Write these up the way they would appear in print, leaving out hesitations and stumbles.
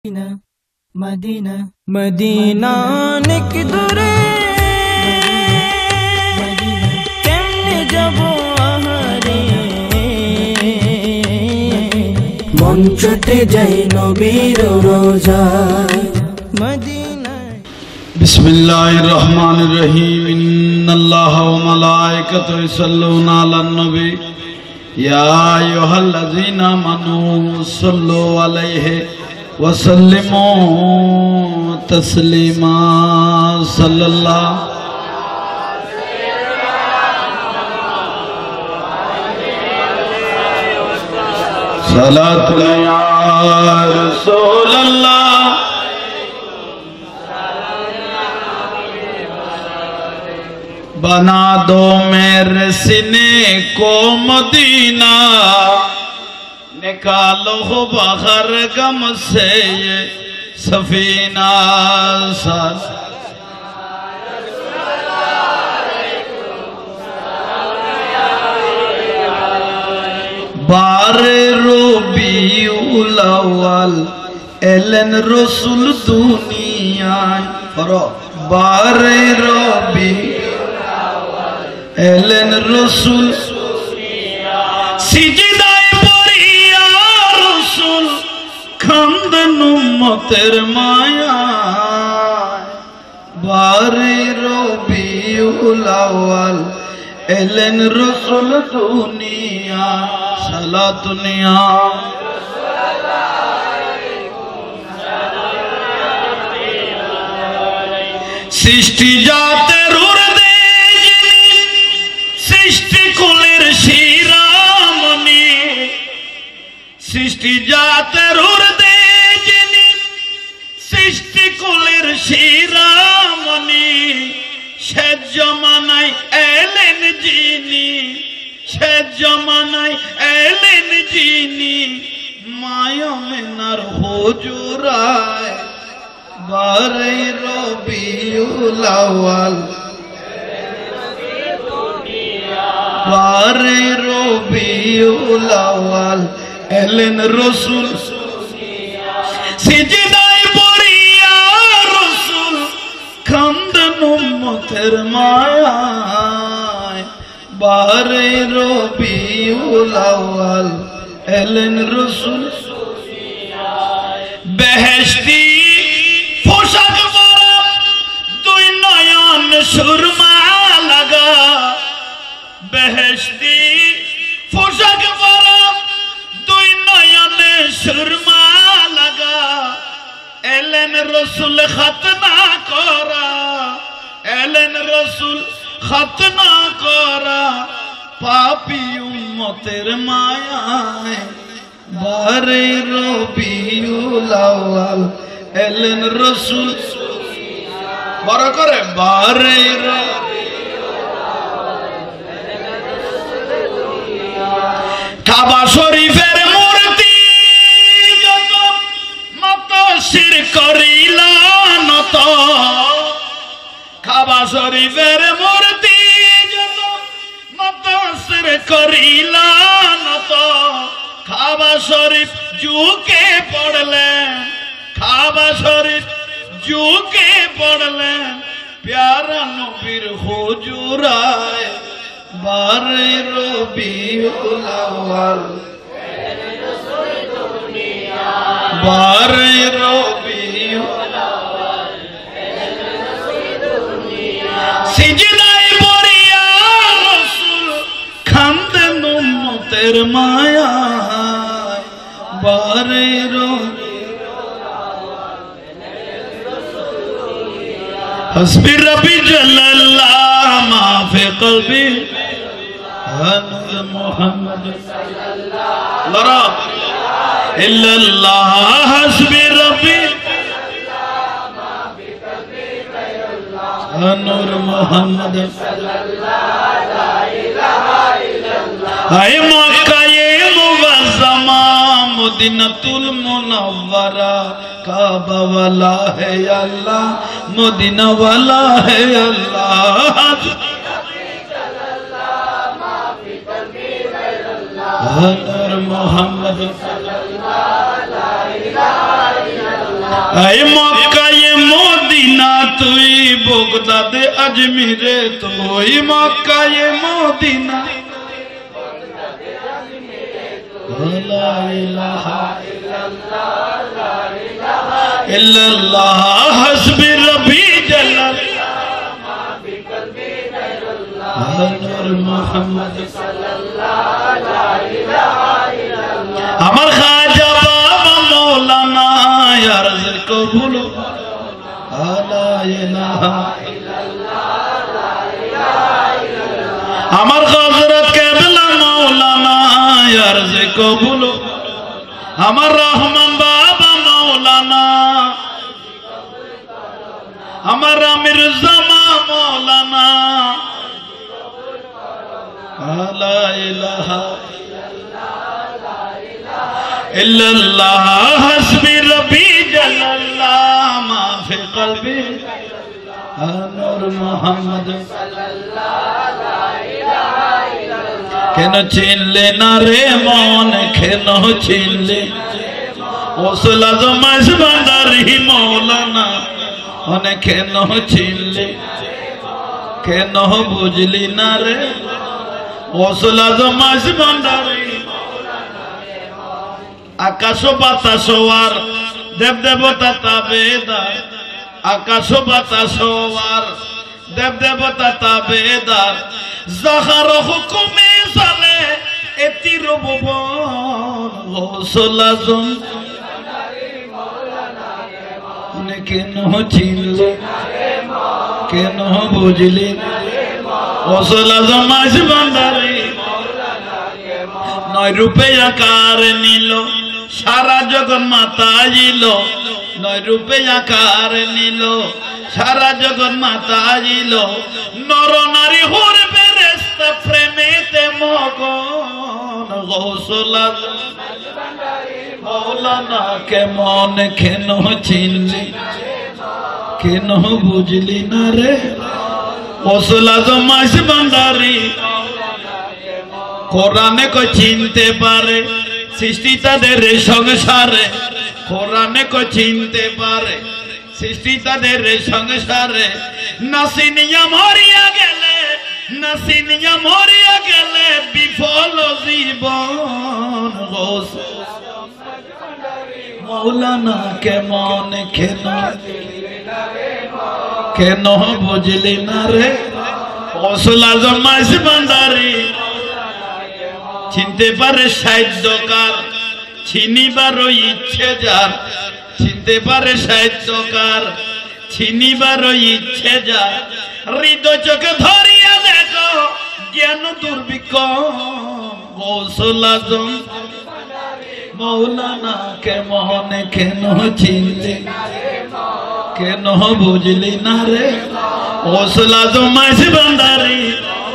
Medina Medina निक दूरे केमने जाबो आहारे मन छुटे जाई नबीर रोजाय मदीना। बिस्मिल्लाहिर रहमानिर रहीम। इन्नल्लाह व मलाइकतहु युसल्लूना अलन नबी या अय्युहल्लज़ीना आमनू सल्लु अलैहि वसल्लिमू तस्लीमा। सल्लल्लाहु सलातु या रसूलल्लाह। बना दो मेरे सीने को मदीना, निकालो हो बाहर गम से ये सफीना। बारे रबीउल अव्वल एलन रसूल दुनिया करो। बारे रबीउल अव्वल एलन रसूल सिजदाए पड़िया रसूल खंदन उम्मतेर माया। बारे रबीउल अव्वल एलन रसूल दुनिया सलातुनिया। सृष्टि जातेर हृदय जिनि सृष्टि कुलेर शिरोमणि। सृष्टि जातेर हृदय जिनि सृष्टि कुलेर शिरोमणि। से जमानाय एलेन जिनि से जमानाय एलेन जिनि मायमेनार हुजुराय। बारे रबीउल अव्वल बारे रबीउल अव्वल एलेन रसूल सिजदाय पड़िया रसूल खंदन उम्मतेर मायाय। बारे रबीउल अव्वल एलेन रसूल बेहेश्ती पोशाक परा दुई नयन सुरमा লাগা। बेहेश्ती पोशाक परा दुई नयन सुरमा লাগা। एलेन रसूल खतना करा एलेन रसूल खतना करा पापी उम्मतेर मायाय। बारे रबीउल अव्वल एलेन रसूल बड़ा करे। बारे काबा शरीफेर मूर्ति যত মত শির করিলা নত। काबा शरीफेर मूर्ति যত মত শির করিলা নত। काबा शरीफ झुके पड़लें काबा शरीफ झुके पड़लें प्यारा नबीर हुजुराय। बारे रबीउल अव्वल बारे रबीउल अव्वल सिजदाय पड़िया रसूल खंदन उम्मतेर माया। बारे हस्बी रबी जल्लल्लाह मा फी क़ल्बी हनूर मोहम्मद लरा इल्लल्लाह। हस्बी रबी हनूर मोहम्मद आए मक्का ये मुअज़्ज़मा मदीनातुल मुनव्वरा। काबा वाला है अल्लाह मदीना वाला है अल्लाह। हनूर मोहम्मद ऐ मक्का ये मदीना तुई बगदाद अजमीरे तुई मक्का ये मदीना ला इलाहा इल्लल्लाह हस्बी रब्बी जल्लल्लाह मोहम्मद আমার খাজা বাবা মৌলানা আরজ কবুল লা ইলাহা আমার হযরত কেবলা মৌলানা আরজ কবুল আমার রহমান বাবা মৌলানা আমার আমির জামা মৌলানা লা ইলাহা इल्लल्लाह हस्बी रब्बी जल्लल्लाह मा फी क़ल्बी नूर मोहम्मद केन चिनले ना रे मन केन चिनले ओसल आज़म भंडारी मौलाना ओने केन चिनले केन बुझली ना रे ओसल आज़म भंडारी आकाश बातास और देव देवता ताबेदार आकाश बातास और देव देवता ताबेदार ज़हर हुक्मे चले एतिर भुवन गौसुल आज़म केन चिनले केन बुझली गौसुल आज़म भंडारी नय रूपे आकार नील सारा जगन माता जिलो नय रूपे आकार नील सारा जगन माता जिलो नर नारी होर बेरेस्ता प्रेमेते मगन गौसुल आज़म मौलाना के मन केन चिनली केन बुझली ना रे गौसुल आज़म भंडारी কোরআনে কো চিনতে পারে সৃষ্টি তাদের সংসারে কোরআনে কো চিনতে পারে সৃষ্টি তাদের সংসারে নাসিনিয়া মরিয়া গেলে বিফল জীবন গৌসুল মৌলানা কে মন কেন বুঝলি না রে গৌসুল আজম ভন্ডারী চিনতে পারে সাহিত্যকার চিনিবার ইচ্ছে যার চিনতে পারে সাহিত্যকার চিনিবার ইচ্ছে যার হৃদয় চোখে ধরিয়া দেখো জ্ঞান দুর্বিক্ষণ গৌসুল আজম মৌলানা কে মনে কেন চিনলি কেন বুঝলি না রে গৌসুল আজম ভন্ডারী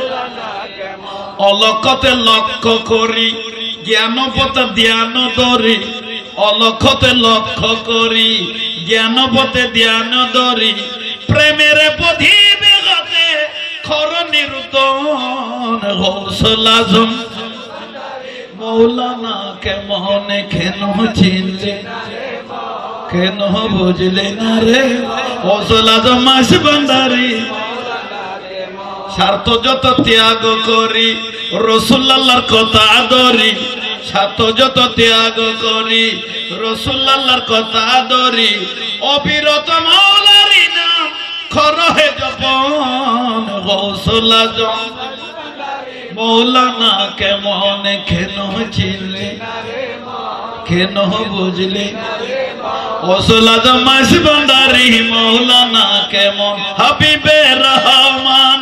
অলক্ষতে লক্ষ্য করি জ্ঞানপথে ধ্যান ধরি অলক্ষতে লক্ষ্য করি জ্ঞানপথে ধ্যান ধরি প্রেমের পথিবে গতে খর নিরুতন গৌসুল আজম মৌলানা কে মনে কেন চিনলি কেন বুঝলি না রে গৌসুল আজম ভন্ডারী স্বার্থ যত ত্যাগ করি রাসূলুল্লাহর কথা ধরি স্বার্থ যত ত্যাগ করি রাসূলুল্লাহর কথা ধরি অবিরত মাওলারি নাম খরহে জপন গৌসুল আজম মৌলানা কে মনে কেন চিনলি কেন বুঝলি গৌসুল আজম ভন্ডারী মৌলানা কে মন হাবিবে রহমান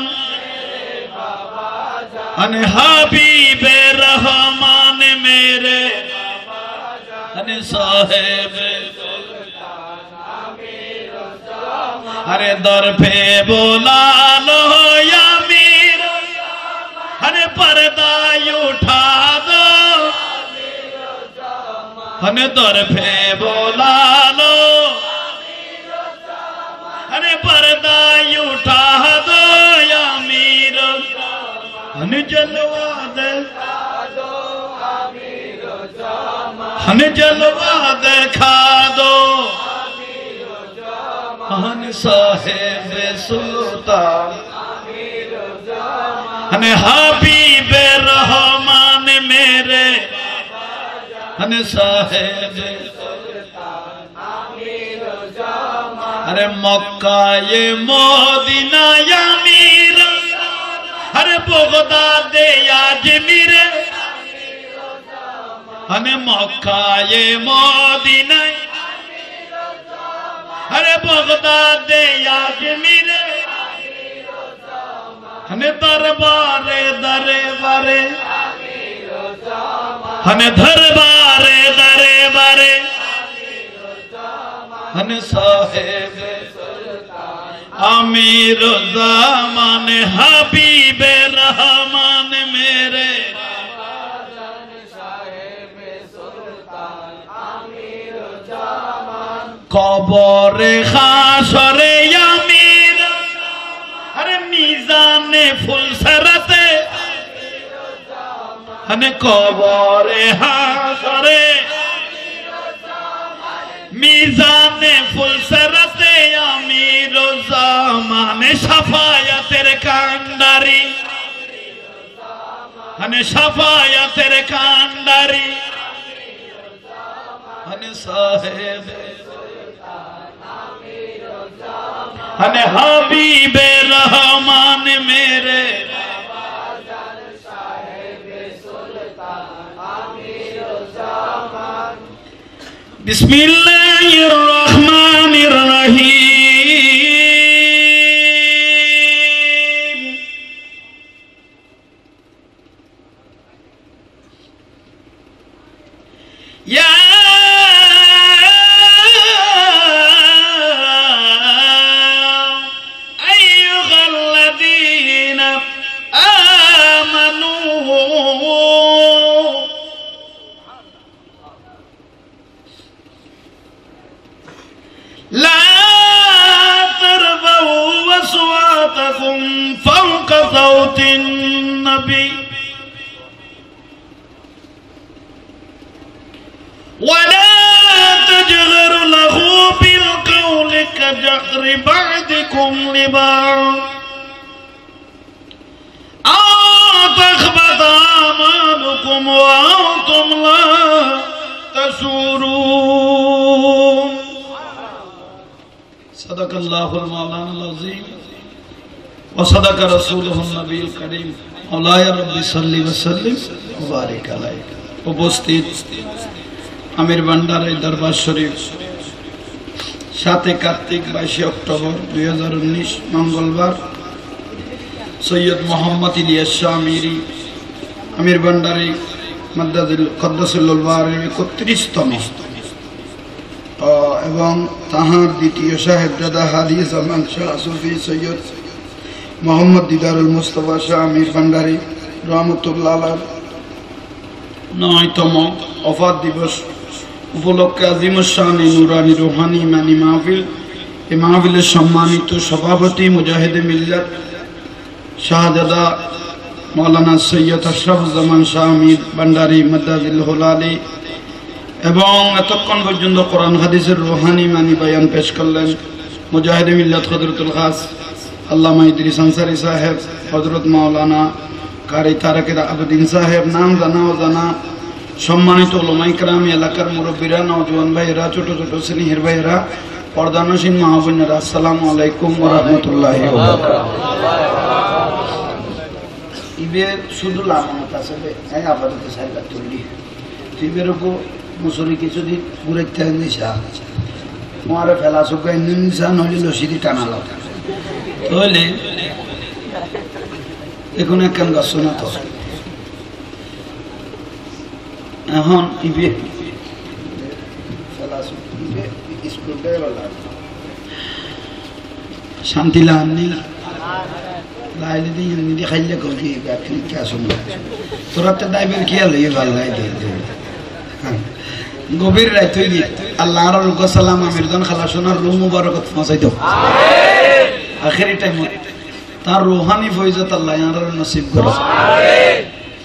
अने हबीबे रहमान मेरे अने साहेब अरे दर पे बोला लो या मीर अने पर्दा उठा दो अने दर पे बोला लो अने पर्दा उठा दो या मीर हने जलवा देखा दो हन साहेब सुल्तान हन हबीब रहमान मेरे हन साहेब अरे मक्का ये मदीना या मीर अरे बगदाद या अजमीर हन मक्का ये मदीना अरे बगदाद या अजमीर हने दरबारे दरबारे हने दरबारे दरबारे हने साहेब आमिर ज़मान हबीब रहमान मेरे कब्र हाशरे आमिर अरे मीज़ाने फुलसरते हने कब्र हाशरे मीज़ाने फुलसरते आमिर ज़मान शफायतेर कांडारी हने शफायतेर कांडारी हने साहेब हने हबीब रहमान मेरे बिस्मिल्लाहिर्रहमानिर्रहीम या अय्युहल्लज़ीना आमनू ला तरफऊ अस्वातकुम फौक सौतिन नबी वला तजहरु लहू बिलक़ौल कजहरि बअदिकुम लिबअद आ तख़बत आमालुकुम व अंतुम ला तशऊरून सदक़ल्लाहुल मौलाना अज़ीम व सदक़ रसूलुहुन नबील करीम मौलाया रब्बी सल्ली व सल्लिम व बारिक अलैहि। उपस्थित आमिर भांडारी दरबार शरीफ 7 कार्तिक 22 अक्टोबर 2019 मंगलवार सैयद मोहम्मद इलियास शाह आमिरी आमिर भांडारी कद्दासुल्लाहुल बारिर 31तम এবং তাহার দ্বিতীয় সাহেবজাদা হাদি জামান শাহ সুফি সৈয়দ মোহাম্মদ দিদারুল মুস্তাফা শাহ আমির ভান্ডারী রহমতুল্লাহ আলাইহি 9তম ওফাত দিবস উপলক্ষে আজিমুশানি নুরানি রুহানি ইমানি মাহফিল এই মাহফিলের সম্মানিত সভাপতি মুজাহিদে মিল্লাত শাহজাদা মাওলানা সৈয়দ আশরাফুজ্জামান শাহ আমির ভান্ডারী মাদ্দাজিল্লাহুল আলী এবং এতক্ষণ পর্যন্ত কোরআন হাদিসের রুহানি মানি বয়ান পেশ করলেন মুজাহিদে মিল্লাত হযরতুল খাস আল্লামা ইদ্রিস আনসারী সাহেব, হযরত মাওলানা কারি তারাকের আবেদিন সাহেব, নাম জানা ও জানা সম্মানিত উলামায়ে কেরাম, এলাকার মুরব্বীরা, নওজোয়ান ভাইয়েরা, ছোট ছোট স্নেহের ভাইয়েরা, পর্দানশীন মা বোনেরা, আসসালামু আলাইকুম ওয়া রাহমাতুল্লাহি ওয়া বারাকাতুহু। ইবের শুধু লামানত আছে এই আপাতত সাইলা তুলি ইবের উপর মুসরি কিছুদিন ঘুরাইতে নিশা মারে ফেলা শুকাই নিশা নইলে লসিদি টানালো তাহলে এখন একখান গাছ শোনা তো এখন ইবে ফেলা শুকিয়ে স্কুলটা শান্তি লাগানি লাইলে দিয়ে নিদি খাইলে কবি ব্যাখ্যা কি আসুন তোরা তো দাইবের কি হলো এই ভালো লাই দিয়ে গভীর রাত হইলি আল্লাহর রুকু সালাম আমিরজন খালা সোনার রুহ মুবারকত পৌঁছাই দাও আখেরি টাইম তার রুহানি ফয়জত আল্লাহ ইয়ার নসিব করো আমিন।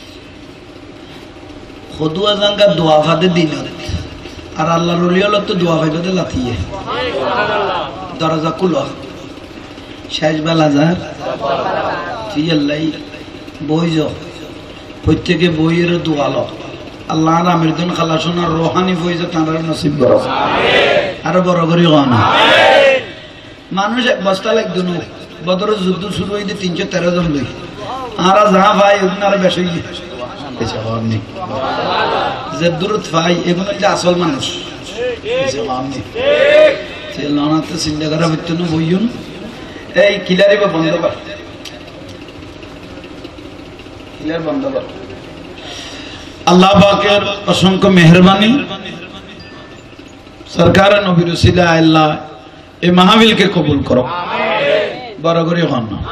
খুদুয়া জাঙ্গা দোয়া ফাদে দিন আর আল্লাহর ওলি হলো তো দোয়া ফাইবাতে লাথিয়ে সুবহানাল্লাহ দরজা খুলো শেষ বেলা যার চিয়াল্লাই বই যাও প্রত্যেকে বইয়ের দোয়ালো আল্লাহ আমির দিন খালাসোনার রোহানি বইছে তাঁর নসিব করো আরো বড় করি না মানুষ এক বস্তা লাগতো না বদরের যুদ্ধ শুরু হইতে 313 জন লই আর যা ভাই ওনার বেশি নেই যে দূরত ভাই এগুলো হচ্ছে আসল মানুষ লনাতে চিন্তা করা হইতো না বইন এই কিলারি বা বন্ধ কর কিলার বন্ধ কর আল্লাহ পাকের অসংখ্য মেহরবানি সরকার নবীর উসিলা আল্লাহ এই মাহফিলকে কবুল করো বড় করে হন না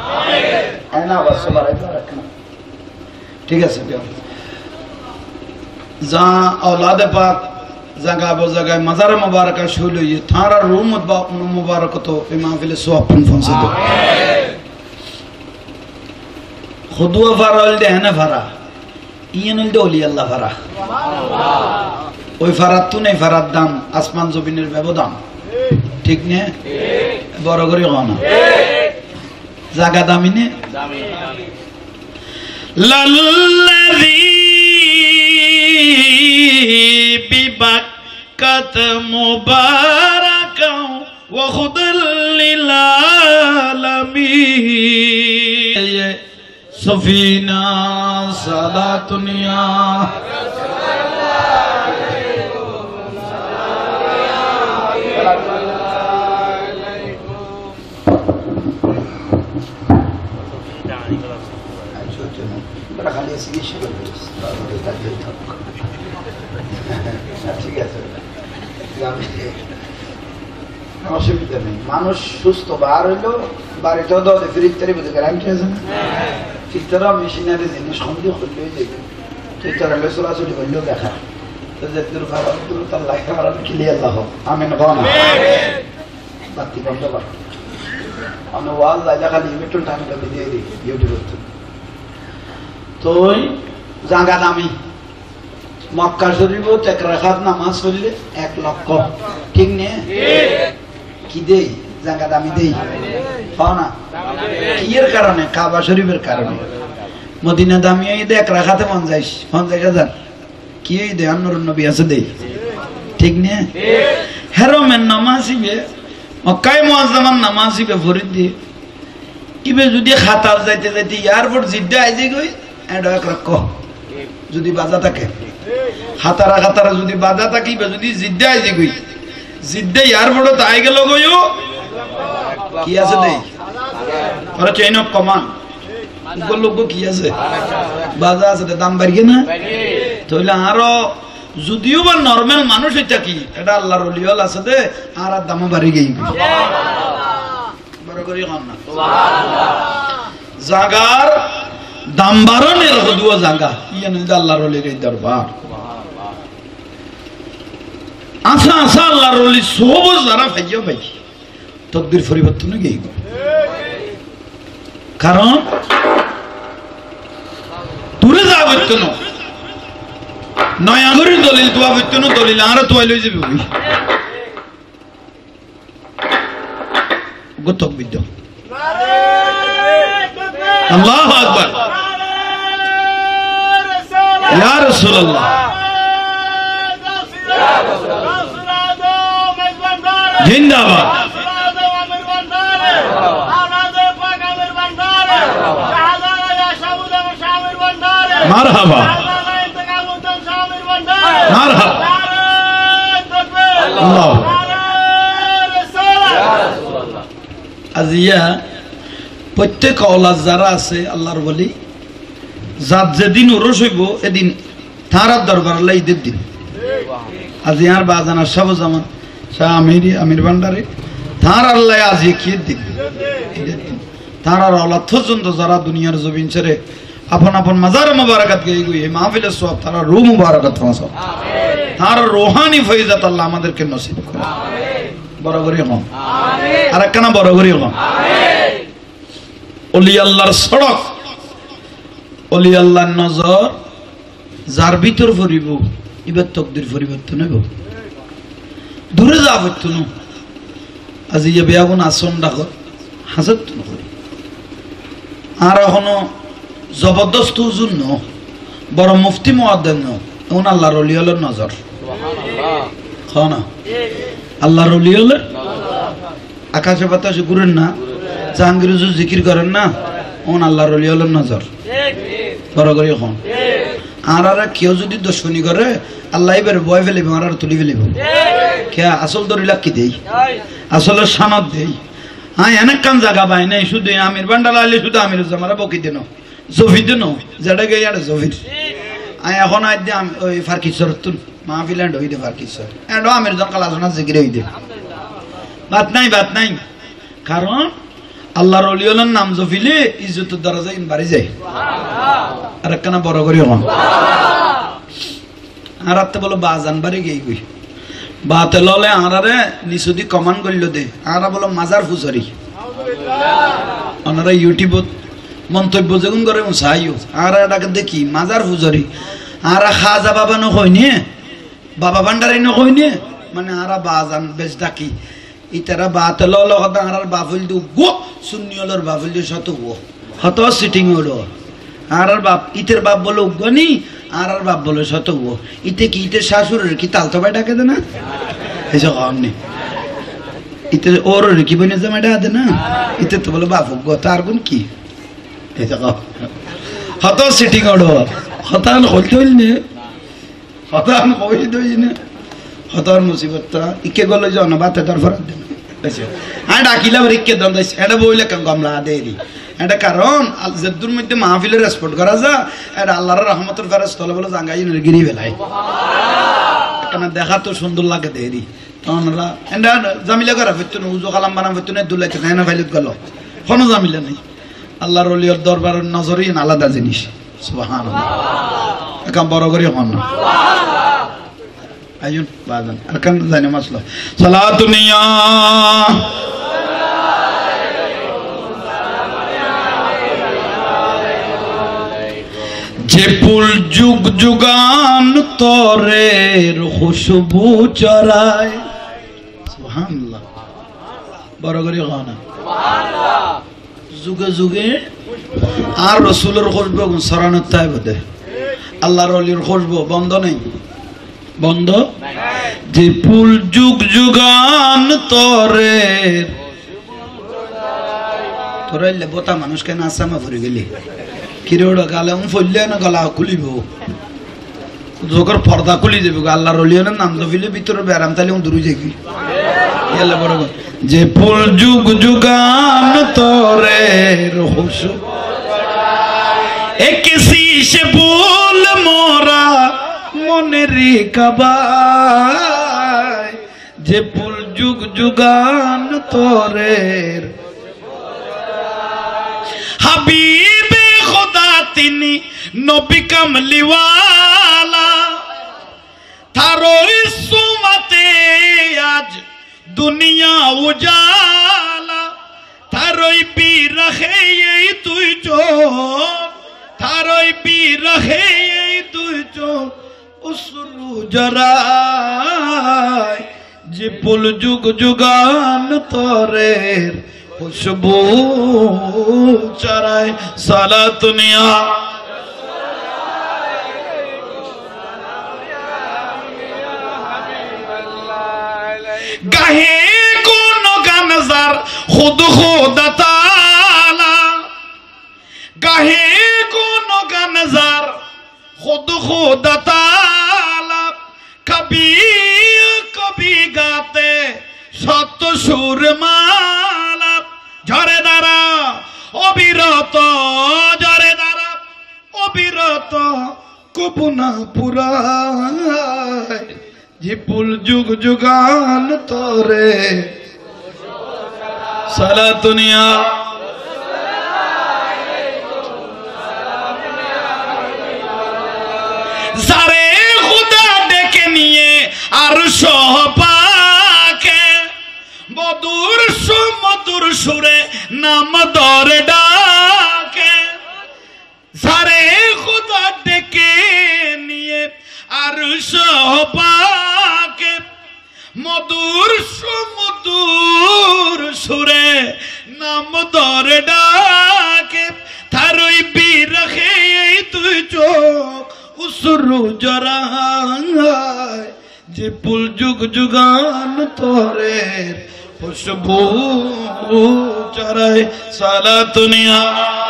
ঠিক আছে যা औलाद पाक जगह बो जगह मजार मुबारक शुल हुई थारा रूम मुबारक तो माहफिल सोपन फंसे दो खुदुआ फराल दे है ना फरा इयन दे ओली अल्लाह फरा ওই ফারাত তো নেই ফারাত দাম আসমান জমিনের ব্যবধান ঠিক নে বড় করে হন জায়গা দামি নে লাল্লাযী বিবাক্কাত মুবারাকাও ওয়া হুদাল লিল আলামিন সফিনা সালাতুনিয়া অসুবিধা নেই মানুষ সুস্থ বার হইলো বাড়িতেও দাও ফ্রিজটারি বুঝে গ্যারান্টি আছে না ফিল্টারও মেশিনারি জিনিস সন্দেহ করলেই দেখবে ফিল্টার হলে চলাচলি করলেও দেখা তো যে দূর তার লাইফে আমার ক্লিয়ার লাভ আমেন না বাতি বন্ধ কর আমি ওয়াল জায়গা খালি ইমেট্রোল টাইম দিয়ে দিই ইউটিউব তো জাগা দামি মক্কা শরীফ 1 রাকাত নামাজ পড়লে 1 লক্ষ ঠিক নে কি দেই জাগা দামি দেই পাও না কিয়ের কারণে কাবা শরীফের কারণে মদিনা দামি এই 1 রাকাতে 50,000 কি এই দে আনোর নবী আছে দেই ঠিক নে হেরমের নামাজিবে মক্কায় মুআজ্জামান নামাজিবে ফরিদ দি ইবে যদি খাতার যাইতে যাইতে এয়ারপোর্ট জিদ্দা আইজে গই এটা 1 লক্ষ যদি বাজা থাকে খাতারা যদি বাধা থাকিবে যদি জিদ্দা আইজে গই জিদ্দা এয়ারপোর্টে আই গেল গইও কি আছে দেই ওরা চেইন অফ কমান্ড লোক কি আছে বাজা আছে দাম বাড়িয়ে না তাহলে আরো যদিও বা নরমাল মানুষ এটা কি এটা আল্লাহর ওলিওয়াল আছে দে আর দাম বাড়ি গই বড় করে হন না সুবহানাল্লাহ জাগার দাম বাড়ানোর হদুয়া জায়গা ইয়ানে আল্লাহর ওলির দরবার আচ্ছা আচ্ছা আল্লাহর ওলি সব যারা ভাইয়া ভাই তকদির পরিবর্তন গই কারণ দূরে যা হইতো না নয়া করে দলিল তোয়া হইতো না দলিল আর তোয়া লই যাবে ওই গতক বিদ্য আল্লাহু আকবার ইয়া রাসূলুল্লাহ জিন্দাবাদ মারহাবা মারহাবা আল্লাহ আজিয়া প্রত্যেক আওলাদ যারা আছে আল্লাহর বলি জাত যেদিন উরস হইব এদিন তার দরবার আল্লাহ ঈদের দিন আজি আর বাজানা সব জামান শাহ আমির ভান্ডারে তার আল্লাহ আজি কি দিন ঈদের দিন তার আর আওলাদ পর্যন্ত যারা দুনিয়ার জমিন ছেড়ে আপন আপন মাজার মুবারাকাত গই গই মাহফিলের সওয়াব তারা রূহ মুবারাকাত ফাঁসো আমিন তার রূহানি ফয়জাত আল্লাহ আমাদেরকে নসিব করে আমিন বড় করে হন আমিন আর একখানা বড় করে হন আমিন ওলি আল্লাহর সড়ক ওলি আল্লাহর নজর যার ভিতর পড়িব ইবার তকদির পরিবর্তন হইব দূরে যাব তো আজি যে বেয়াগুন আসন ডাকো হাজত নকরি আর এখনো জবরদস্ত হুজুর ন বড় মুফতি মুয়াদ্দিন ন এমন আল্লাহর ওলি হলের নজর না আল্লাহর ওলি হলে আকাশে বাতাসে ঘুরেন না জাহাঙ্গীর হুজুর জিকির করেন না এমন আল্লাহর ওলি হলের নজর বড় করে এখন আর কেউ যদি দুশ্মনী করে আল্লাহ এবার বয় ফেলিব আর তুলি ফেলিব কে আসল দরিলা কি দেই আসলে সানাদ দেই হ্যাঁ অনেক কান জায়গা পাই নাই শুধু আমির বান্ডাল আইলে শুধু আমির জামারা বকি দেন জফি দেন যেটা গে আর জফির এখন আজ ওই ফার্কিশ্বর তুন মাহফিল এন্ড হইতে ফার্কিশ্বর এন্ড আমির জন কাল আলোচনা জিকিরে হইতে বাত নাই কারণ আল্লাহর ওলিওলার নাম জফিলে ইজ্জতের দরজা ইন বাড়ি যায় আর একখানা বড় করি হন আর আত্মে বলো বাজান বাড়ি গিয়ে গই বাতে ললে আরারে নিশুদি কমান করল দে আরা বলো মাজার ফুসরি ওনারা ইউটিউবত মন্তব্য যেগুন করে চাইও আর এটাকে দেখি মাজার ফুজরি আরা খাজা বাবা নকই নিয়ে বাবা ভান্ডারি নকই নিয়ে মানে আরা বাজান বেশ ডাকি ইতারা বাতে ললে কথা আর বাফুল দু গো সুন্নিয়লর বাফুল দু শত গো হত সিটিং হলো আর বাপ ইতের বাপ বলো গনি আর বাপ বলো শত গো ইতে কি ইতের শাশুড়ের কি তালতো ভাই ডাকে দে না এসব আমনি ইতে ওর কি বনে জামাই ডাকে দে না ইতে তো বলো বাপ গো তার গুণ কি এসব হত সিটিং হলো হতান হইতে হইল নে হতান হইতে হইল নে হতার মুসিবতটা ইকে গেল যে অনবাতে তার ফরাত দেন হ্যাঁ ডাকিলাম রিক্কে দন এটা বইলে গমলা দেরি এটা কারণ জেদ্দুর মধ্যে মাহফিলের রেসপেক্ট করা যা এটা আল্লাহর রহমতের ফেরেস তলে বলে জাঙ্গাই গিরি ফেলাই কেন দেখা তো সুন্দর লাগে দেরি তখন এটা জামিলা করা ফেরতুন উজু কালাম বানাম ফেরতুন দুলাইতে না ফাইলত গেল কোনো জামিলা নেই আল্লাহর ওলিয়র দরবারের নজরই আলাদা জিনিস সুবহানাল্লাহ এখন বড় করে হন না ayun badan akan জানি মাসলা সালাতুনিয়া যে ফুল যুগ যুগান তরের খুশবু চরায় সুবহানাল্লাহ বড় করে গানা সুবহানাল্লাহ যুগে যুগে আর রাসূলের খুশবু সরানত তাই বদে আল্লাহর ওলির খুশবু বন্ধ নেই বন্ধ যে ফুল যুগ যুগান তরে তোরাইলে বোতা মানুষ কেন আসামা ভরে গেলি কিরোড় গালে ফললে না গলা খুলিব যখন পর্দা খুলি যাবে আল্লাহর ওলিয়নের নাম জফিলে ভিতরে ব্যারাম তাহলে দূরে যাবি এলে বড় যে ফুল যুগ যুগান তরে এক সে ফুল মোরা মনেরি কাবায় যে ফুল যুগ যুগান তোরের হাবিবে খোদা তিনি নবী কামলিওয়ালা তারই সুমতে আজ দুনিয়া উজালা তারই বিরহে এই তুই চোখ তারই বিরহে এই তুই চোখ উসরু জরায় যে ফুল যুগ যুগান তরের খুশবু চরায় সালাতুনিয়া গাহে কোন গানজার খুদ খুদা তাআলা গাহে কোন গানজার खुद खुदा ताला कभी कभी गाते सत सुर माला झरे दारा अविरत झरे दारा अविरत कबुना पुरा जी पुल जुग जुगान तोरे साला दुनिया जारे खुदा डेके निये आरश पाके मधुर मधुर सुरे नाम दौरे डाके जारे खुदा डेके निये आरश पाके मधुर मधुर সুরে নাম ধরে ডাকে তারই বিরহে তুই চোখ উসরু জরায় যে পুল যুগ যুগান তোরে খুশবু চরায় সালাতুনিয়া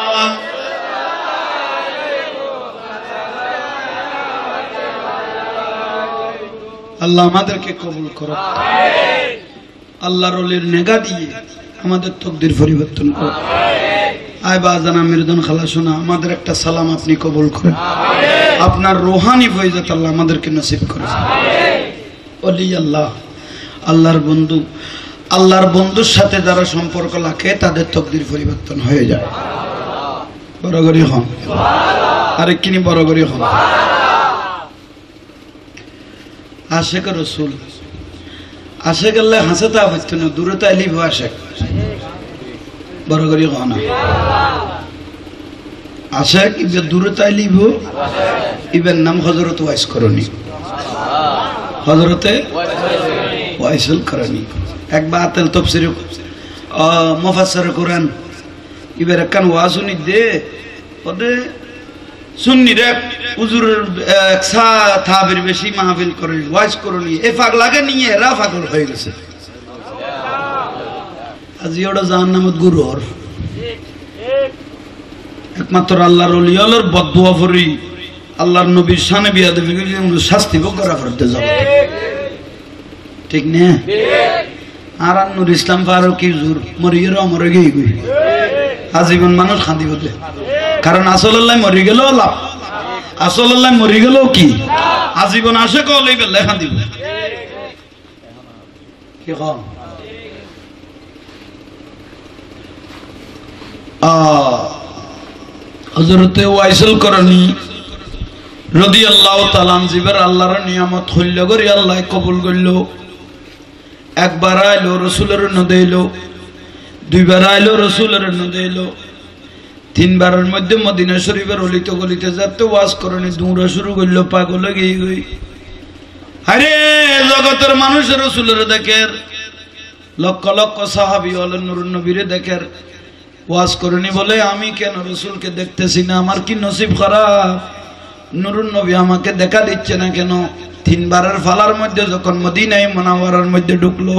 আল্লাহ আমাদেরকে কবুল করো আল্লাহর ওলির নেগা দিয়ে আমাদের তকদির পরিবর্তন করো আয় বাজানা মিরদন খালা শোনা আমাদের একটা সালাম আপনি কবুল করেন আপনার রোহানি ফয়জাত আল্লাহ আমাদেরকে নসিব করেন ওলি আল্লাহ আল্লাহর বন্ধুর সাথে যারা সম্পর্ক রাখে তাদের তকদির পরিবর্তন হয়ে যায় বড় গরি হন আরেকখিনি বড় গরি হন আশেক রসুল আশেক আল্লাহ হাসে তা হচ্ছে না দূরে তো আলিব আশেক বড় করি না আশেক ইবে দূরে তো আলিব ইবের নাম হজরত ওয়াইস করণী হজরতে ওয়াইসুল করণী একবার আতেল তফসির মুফাসসির কোরআন ইবের একখান ওয়াজ শুনি দে ওদে সুন্নি রে হুজুরের একসা থাবির বেশি মাহফিল করে ওয়াজ করনি এ পাগলাকে নিয়ে এরা পাগল হয়ে গেছে আজি ওটা জাহান্নামত গুরু ওর একমাত্র আল্লাহর ওলিয়ার বদদুয়া করি আল্লাহর নবীর শানে বিয়াদবি করে শাস্তি ভোগ করা করতে যাব ঠিক না আর নূর ইসলাম ফারুক হুজুর মরিয়েরও মরে গিয়ে গই আজীবন মানুষ খাঁদি বলে কারণ আসল্লাহ মরি গেল লাভ আসল্লাহ মরি গেল কি আজীবন আসে কলেই বেলা খান দিব কি হযরতে ওয়াইসুল করণী রাদিয়াল্লাহু তাআলা জিবের আল্লাহর নিয়ামত হইল করে আল্লাহ কবুল করল একবার আইলো রাসূলের নদেইলো দুইবার আইলো রাসূলের নদেইলো তিনবারের মধ্যে মদিনা শরীফের অলিতে গলিতে যাতে ওয়াজ করণী দৌড়া শুরু করলো পাগল গিয়ে গই আরে জগতের মানুষের রাসূলের দেখের লক্ষ লক্ষ সাহাবী হলেন নূরুন নবীরে দেখের ওয়াজ করণী বলে আমি কেন রাসূলকে দেখতেছি না আমার কি নসিব খারাপ নূরুন নবী আমাকে দেখা দিচ্ছে না কেন তিনবারের ফালার মধ্যে যখন মদিনায়ে মুনাওয়ারার মধ্যে ঢুকলো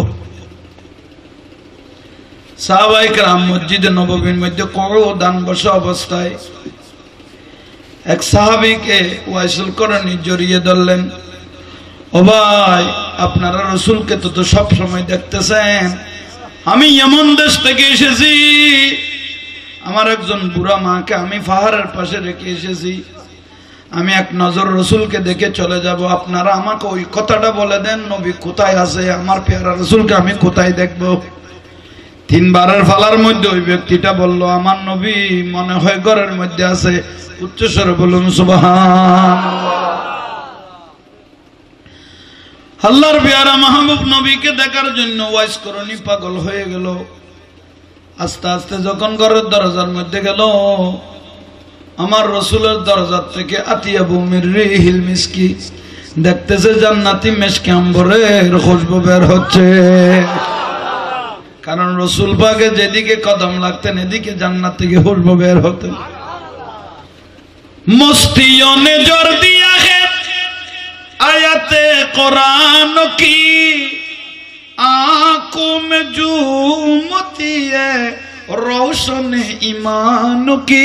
সাহাবায়ে কেরাম মসজিদে নববীর মধ্যে দান বসা অবস্থায় এক সাহাবীকে ওয়াইসুল করণী জড়িয়ে ধরলেন ও ভাই আপনারা রাসূলকে তো সব সময় দেখতেছেন আমি এমন দেশ থেকে এসেছি আমার একজন বুড়া মাকে আমি পাহাড়ের পাশে রেখে এসেছি আমি এক নজর রাসূলকে দেখে চলে যাব আপনারা আমাকে ওই কথাটা বলে দেন নবী কোথায় আছে আমার পেয়ারা রাসূলকে আমি কোথায় দেখব তিনবারের ফালার মধ্যে ওই ব্যক্তিটা বলল আমার নবী মনে হয় ঘরের মধ্যে আছে উচ্চ স্বরে বলুন সুবহানাল্লাহ আল্লাহর পেয়ারা মাহবুব নবীকে দেখার জন্য ওয়াইস করণী পাগল হয়ে গেল আস্তে আস্তে যখন ঘরের দরজার মধ্যে গেল আমার রাসূলের দরজার থেকে আতিয়াবু মির রিহিল মিসকি দেখতেছে জান্নাতি মিশকে আম্বরের খুশবু বের হচ্ছে কারণ রাসূল পাকে যেদিকে কদম লাগতেন এদিকে জান্নাত থেকে খুশবু বের হতো মস্তিयों ने जोर दिया है आयते कुरान की आंखों में झूमती है रोशन ईमान की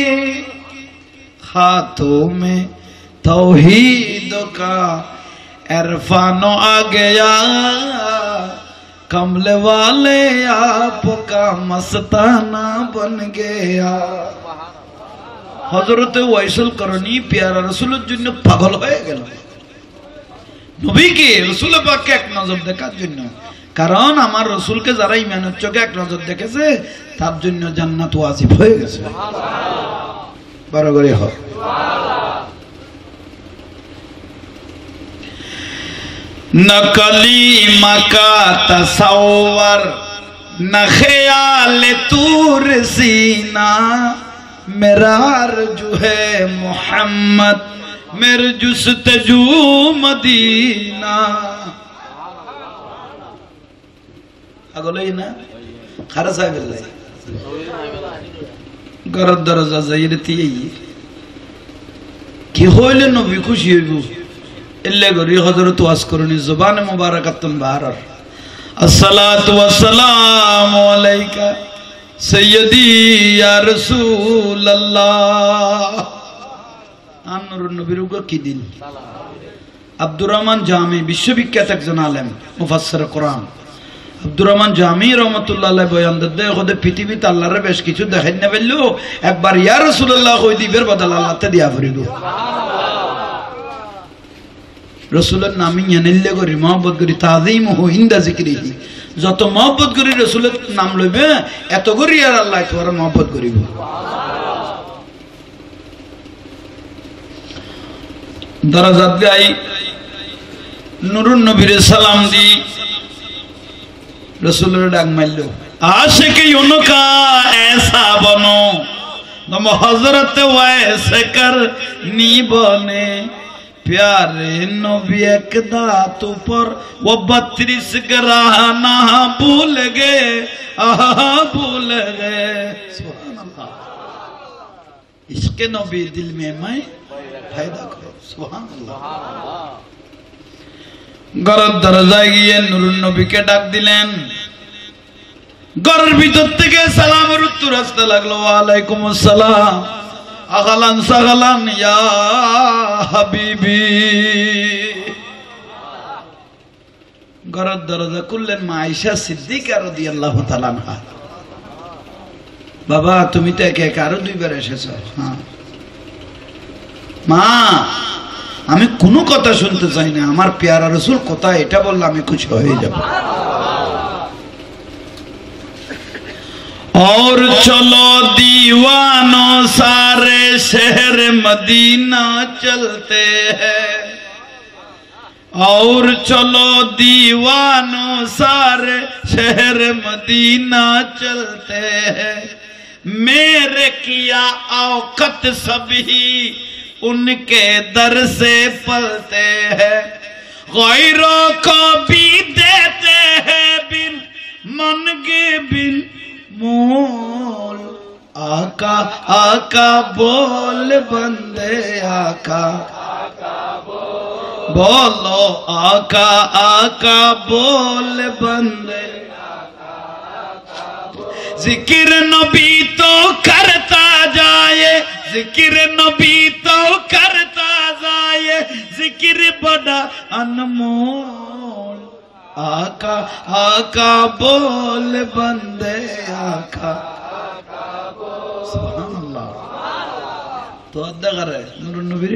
हाथों में तौहीद का इरफान आ गया कमले वाले आपका मस्ताना बन गया हजरत ওয়াইসুল করণী প্যারা রাসূলের জন্য পাগল হয়ে গেল নবীকে রাসূল পাককে এক নজর দেখার জন্য কারণ আমার রাসূলকে যারা ঈমানের চোখে এক নজর দেখেছে তার জন্য জান্নাত ওয়াজিব হয়ে গেছে সুবহানাল্লাহ বড় করে হয় না কালিমা কা তাসাওয়ার না খিয়াল তুর সিনা मेरा अर्जू है मोहम्मद मेरे जुस्तजू मदीना আগলে না খারা সাহেব ঘরের দরজা যাইরে তিয়ে কি হইলে নবী খুশি হইব এলে গরি হযরত ওয়াজ করনি জবানে মুবারাকাতুন বাহার আসসালাতু ওয়াসসালামু আলাইকা সাইয়্যিদি ইয়া রাসূলুল্লাহ আননুর নবীর উপর কি দিন আব্দুর রহমান জামি বিশ্ববিখ্যাত একজন আলেম মুফাসসির কোরআন আব্দুর রহমান জামি রহমাতুল্লাহ আলাইহি বয়ান দেয় ওদের পৃথিবীতে আল্লাহর বেশ কিছু দেখাই না বললো একবার ইয়া রাসূলুল্লাহ কই দিবের বদল আল্লাহ তে দিয়া ফরিব রাসূলের নামে জানিলে করি মহব্বত করি তাযীম হু ইনদা যিকরিহি যত মহব্বত করি রাসূলের নাম লইবে এত করি আর আল্লাহ তোর মহব্বত করিব দরজাত গাই নুরুন নবীর সালাম দি रसूलुल्लाह डाक मारलो आशिक उनका ऐसा बनो तुम हजरत वैसे कर नी बने प्यारे नबी एकदा तो पर वो 32 घराना भूल गए भूल गए सुभान अल्लाह इसके नबी दिल में मैं फायदा करो सुभान अल्लाह ঘরের দরজায় গিয়ে নুরুন নবীকে ডাক দিলেন ঘরের ভিতর থেকে সালামের উত্তর আসতে লাগলো ওয়ালাইকুম আসসালাম আগালান সাগালান ইয়া হাবিবি ঘরের দরজা খুললেন মা আয়েশা সিদ্দিকা রাদিয়াল্লাহু তাআলা আনহা বাবা তুমি তো একে একে আরো দুইবার এসেছো হ্যাঁ মা আমি কোনো কথা শুনতে চাই না আমার প্যারা রাসূল কথা এটা বললে আমি খুশি হয়ে যাব और चलो दीवानों सारे शहर मदीना चलते हैं और चलो दीवानों सारे शहर मदीना चलते हैं मेरे किया औकत सभी उनके दर से पलते हैं गैरों को भी देते हैं बिन मन के बिन मोल आका आका बोल बंदे आका बोलो आका आका बोल बंदे जिक्र नबी तो करता जाए जिक्र नबी तो करता जाए जिक्र बड़ा अनमोल आका आका बोल बंदे आका सुभान अल्लाह तो अद्दा करे नूरुन नबी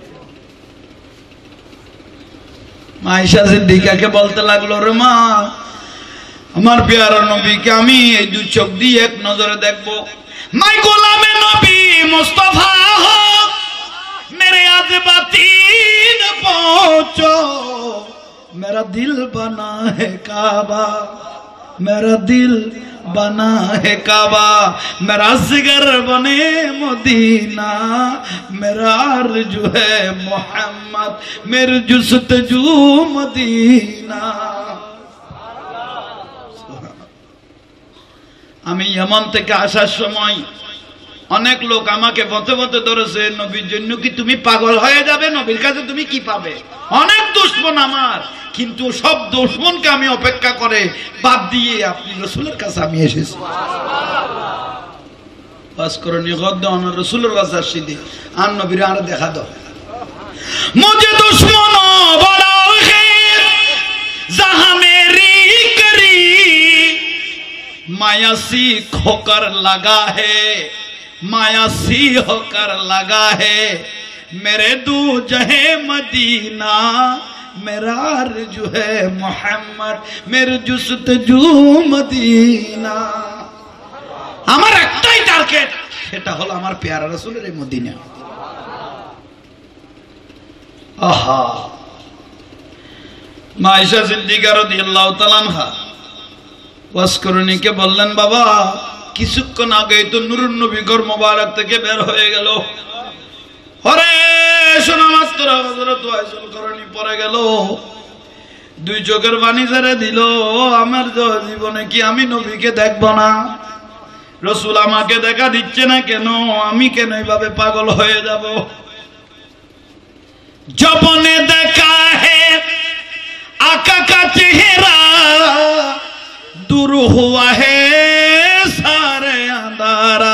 आयशा सिद्दीका के बोलते लागलो रे मा আমার প্যারা নবীকে আমি এই দুই চোখ দিয়ে এক নজরে দেখবো मैं गुलाम नबी मुस्तफा हो मेरे आज बातीन पहुंचो मेरा दिल बना है काबा मेरा दिल बना है काबा मेरा जिगर बने मदीना मेरा आरज़ू है मोहम्मद मेरी जुस्तजू मदीना আমি ইয়ামান থেকে আসার সময় অনেক লোক আমাকে বতে বতে ধরেছে নবীর জন্য কি তুমি পাগল হয়ে যাবে নবীর কাছে তুমি কি পাবে অনেক দুশমন আমার কিন্তু সব দুশমনকে আমি অপেক্ষা করে বাদ দিয়ে আপনি রাসূলের কাছে আমি এসেছি সুবহানাল্লাহ বাস করনি গদ্দান রাসূলের কাছে আসিদি আর নবীর আর দেখা দাও মুঝে দুশমন বড় খের जहां मेरी करी माया सी होकर लगा है माया सी होकर लगा है मेरे दूजहे मदीना मेरा आरज़ू है मोहम्मद मेरे जुस्तजू मदीना আমার একটাই টার্গেট সেটা হলো আমার প্যারা রাসূলের এই মদিনা আহা মা আয়েশা সিদ্দিকা রাদিয়াল্লাহু তাআলা আনহা ওয়াসকুরনি কে বললেন বাবা কিছুক্ষণ আগে তো নূরুন নবী ঘর মোবারক থেকে বের হয়ে গেল আরে শোনা মাত্র হযরত ওয়াইসুল করনি পড়ে গেল দুই চোখের পানি ছেড়ে দিল। আমার জীবনে কি আমি নবীকে দেখব না? রসুল আমাকে দেখা দিচ্ছে না কেন? আমি কেন এইভাবে পাগল হয়ে যাব? জবনে দেখা হে आका का चेहरा दूर हुआ है सारे अंधारा।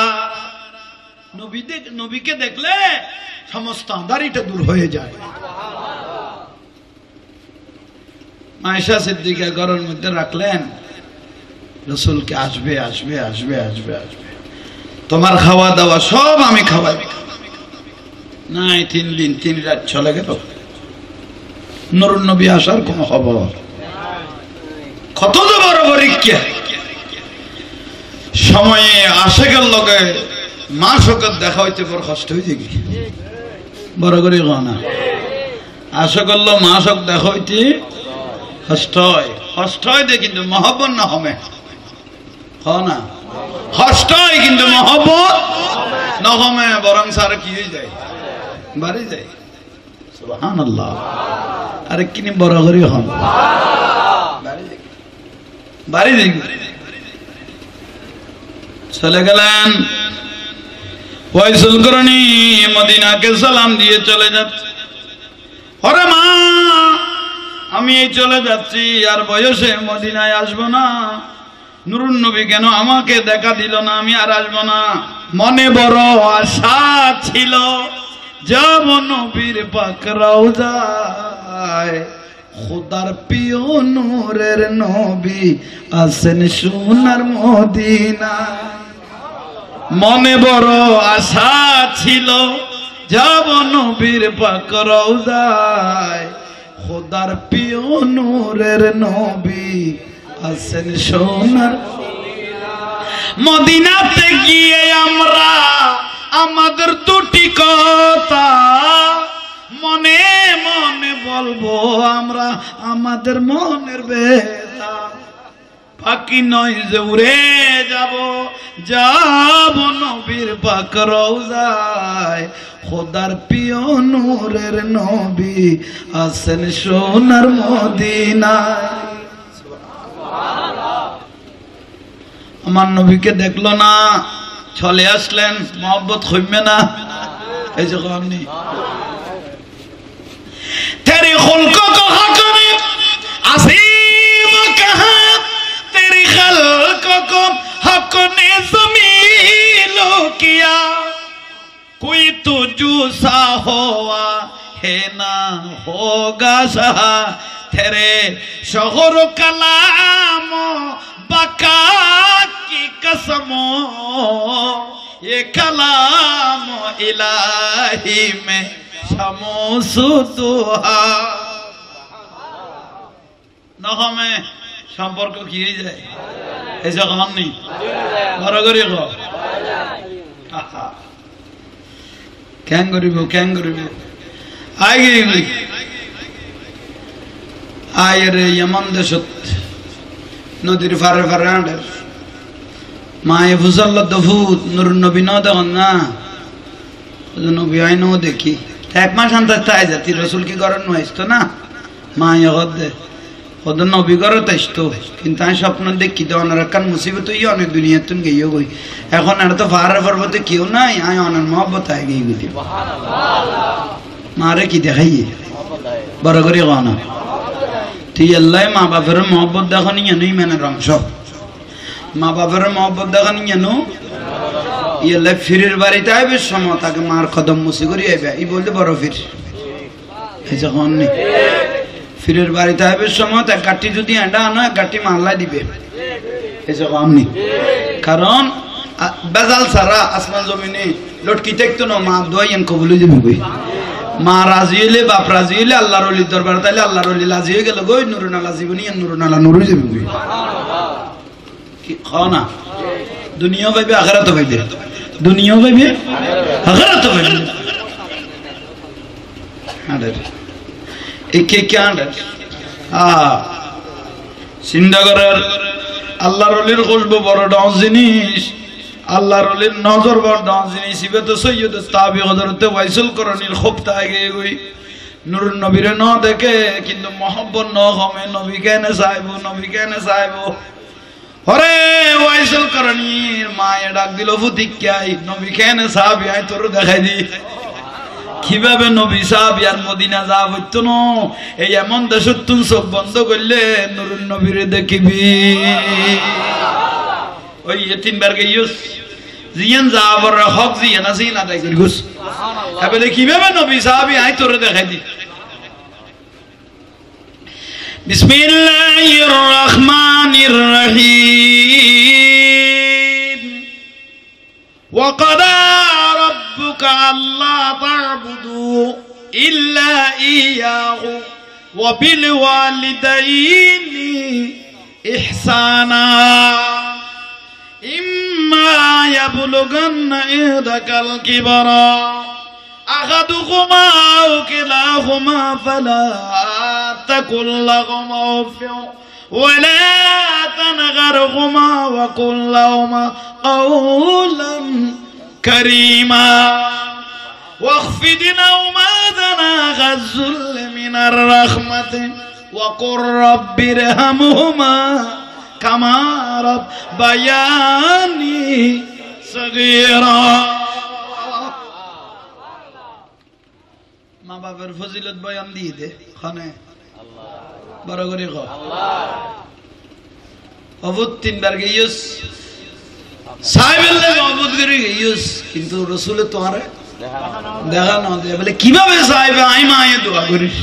नबी के देखले समस्त अंधारिटा दूर हो जाए। आयशा सिद्दीका घरेर मध्य राखलेन रसूल के आसबे आसबे आसबे आसबे आसबे तुम्हार खावा दावा सब आमी खावाई ना। 3 दिन 3 रात चले गेल। নুরুন নবী আসার কোন খবর? কত বড় পরীক্ষা। সময়ে আশেকের লগে মা শোকের দেখা হইতে বড় কষ্ট হইতে কি বড় করে না? আশেকের লগে মা শোক দেখা হইতে কষ্ট হয় দে, কিন্তু মহব্বত না হবে না। কষ্ট হয় কিন্তু মহব্বত না হবে, বরং সার কি হয়ে যায়, বাড়ি যায়। সুবহানাল্লাহ। আরে কিনি বড় করে হন বাড়ি চলে গেলেন। ওয়াইসুল করনি মদিনাকে সালাম দিয়ে চলে যাচ্ছে। ওরে মা, আমি এই চলে যাচ্ছি, আর বয়সে মদিনায় আসবো না। নুরুন নবী কেন আমাকে দেখা দিল না? আমি আর আসবো না। মনে বড় আশা ছিল যাব নবীর পাক রওজায়। খোদার প্রিয় নূরের নবী আছেন সোনার মদিনা। মনে বড় আশা ছিল যাব নবীর পাক রওজায়। খোদার প্রিয় নূরের নবী আছেন সোনার মদিনাতে গিয়ে আমরা আমাদের দুটি কথা মনে মনে বলবো আমরা, আমাদের মনের ব্যথা। বাকি নয় যে উড়ে যাব নবীর পাক রওজায়। খোদার প্রিয় নূরের নবী আছেন সোনার মদিনায়। আমার নবীকে দেখলো না, চলে আসলেন। মোহব্বত হইবে না? এই যে আপনি तेरी खुल्को को हक में असीम कहा, तेरी खल्को को हक ने ज़मीलो किया। कोई तो जूसा हुआ है ना होगा सहा, तेरे शोहर कलाम बका की कसमों, ये कलाम इलाही में নহমে সম্পর্ক কি হয়ে যায়? এসব হননি বড় করে ক্যাং করিব আয়ের এমন দেশত নদীর ফারে ফারে আঁটের মায়ে ফুসল্ল দফুত নুর নবী ন দেখুন না, নবী আইন দেখি 1 মাস আনতে তাই জাতি রসুল কি করেন নয়তো না মায়ে হদে ওদের নবী করে তাইতো, কিন্তু আমি স্বপ্ন দেখি তো অনেক কান মুসিবত হই অনেক দুনিয়া তুন গিয়ে গই। এখন আর তো ফারে পর্বতে কেউ নাই, আমি অনেক মহব্বত আই গিয়ে গেছি। মারে কি দেখাই বড় করে না তুই আল্লাহ মা বাপের মহব্বত দেখো নি জানুই মানে রংস মা বাপের মহব্বত দেখা নি জানো ইয়ে ফিরের বাড়িতে আইবে সময় তাকে মার কদম মুসি করি আইবে এই বলতে বড় ফির এই যখন নি ফিরের বাড়িতে আইবে সময় তার গাঠি যদি এন্ডা আনো গাঠি মারলা দিবে এই যখন নি, কারণ বেজাল সারা আসমান জমিনে লটকি থাকতো না মা দোয়াইন কবুলে যাবে কই। মা রাজি হইলে বাপ রাজি হইলে আল্লাহর ওলির দরবার তাইলে আল্লাহর ওলি রাজি হয়ে গেল গই নুরুনালা জীবনী নুরুনালা নুরু যাবে কই কি খাও না দুনিয়াও পাইবে আখিরাতও পাইবে, দুনিয়াও পাইবে আখিরাতও পাইবে। আরে একে কি আন্ডার চিন্তা করার আল্লাহর ওলির খুশবু বড় ডাউন জিনিস, আল্লাহর ওলির নজর বড় ডাউন জিনিস। ইবে তো সৈয়দ তাবি হযরত ওয়াইসুল করণীর খুব তাগে গই নুরুন নবীরে ন দেখে কিন্তু মহব্বত ন হমে নবী কেন চাইবো নবী কেন চাইবো হরে ওয়াইসুল করণীর মায়ে ডাক দিল ফুতিকাই নবী কেন চাবি আই তোর দেখাই দি কিভাবে নবী সাহাবী আর মদিনা যা হইতো না এই এমন দেশত তুই চোখ বন্ধ করলে নুরুন নবীরে দেখিবি ওই তিনবার গিয়েস জিয়ান যাবার হক জিয়ান আছে না তাই করিস এবারে কিভাবে নবী সাহাবী আই তোরে দেখাই দি বিসমিল্লাহির রহমানির রহিম ওয়া ক্বাদা রাব্বুকা আল্লা তা'বুদু ইল্লা ইয়্যাহু ওয়া বিল ওয়ালিদাইনি ইহসানা ইম্মা ইয়াবলুগান্না ইহদাকাল কিবরা আহাদুহুমা আও কিলাহুমা ফালা তাকুল লাহুমা উফফিন ওয়া লা তানহারহুমা ওয়া কুল লাহুমা কাওলান কারীমা واخفض لهما جناح الذل من الرحمة وقل رب ارحمهما كما ربياني صغيرا মা বাবার ফজিলত বয়ান দিয়ে দে খানে বড় করে কও অবুত তিনবার গিয়েস সাহেবের লাগে অবুত করে গিয়েস কিন্তু রাসূলে তোমারে দেখা না দে বলে কিভাবে সাহেব আই মায়ে দোয়া করিস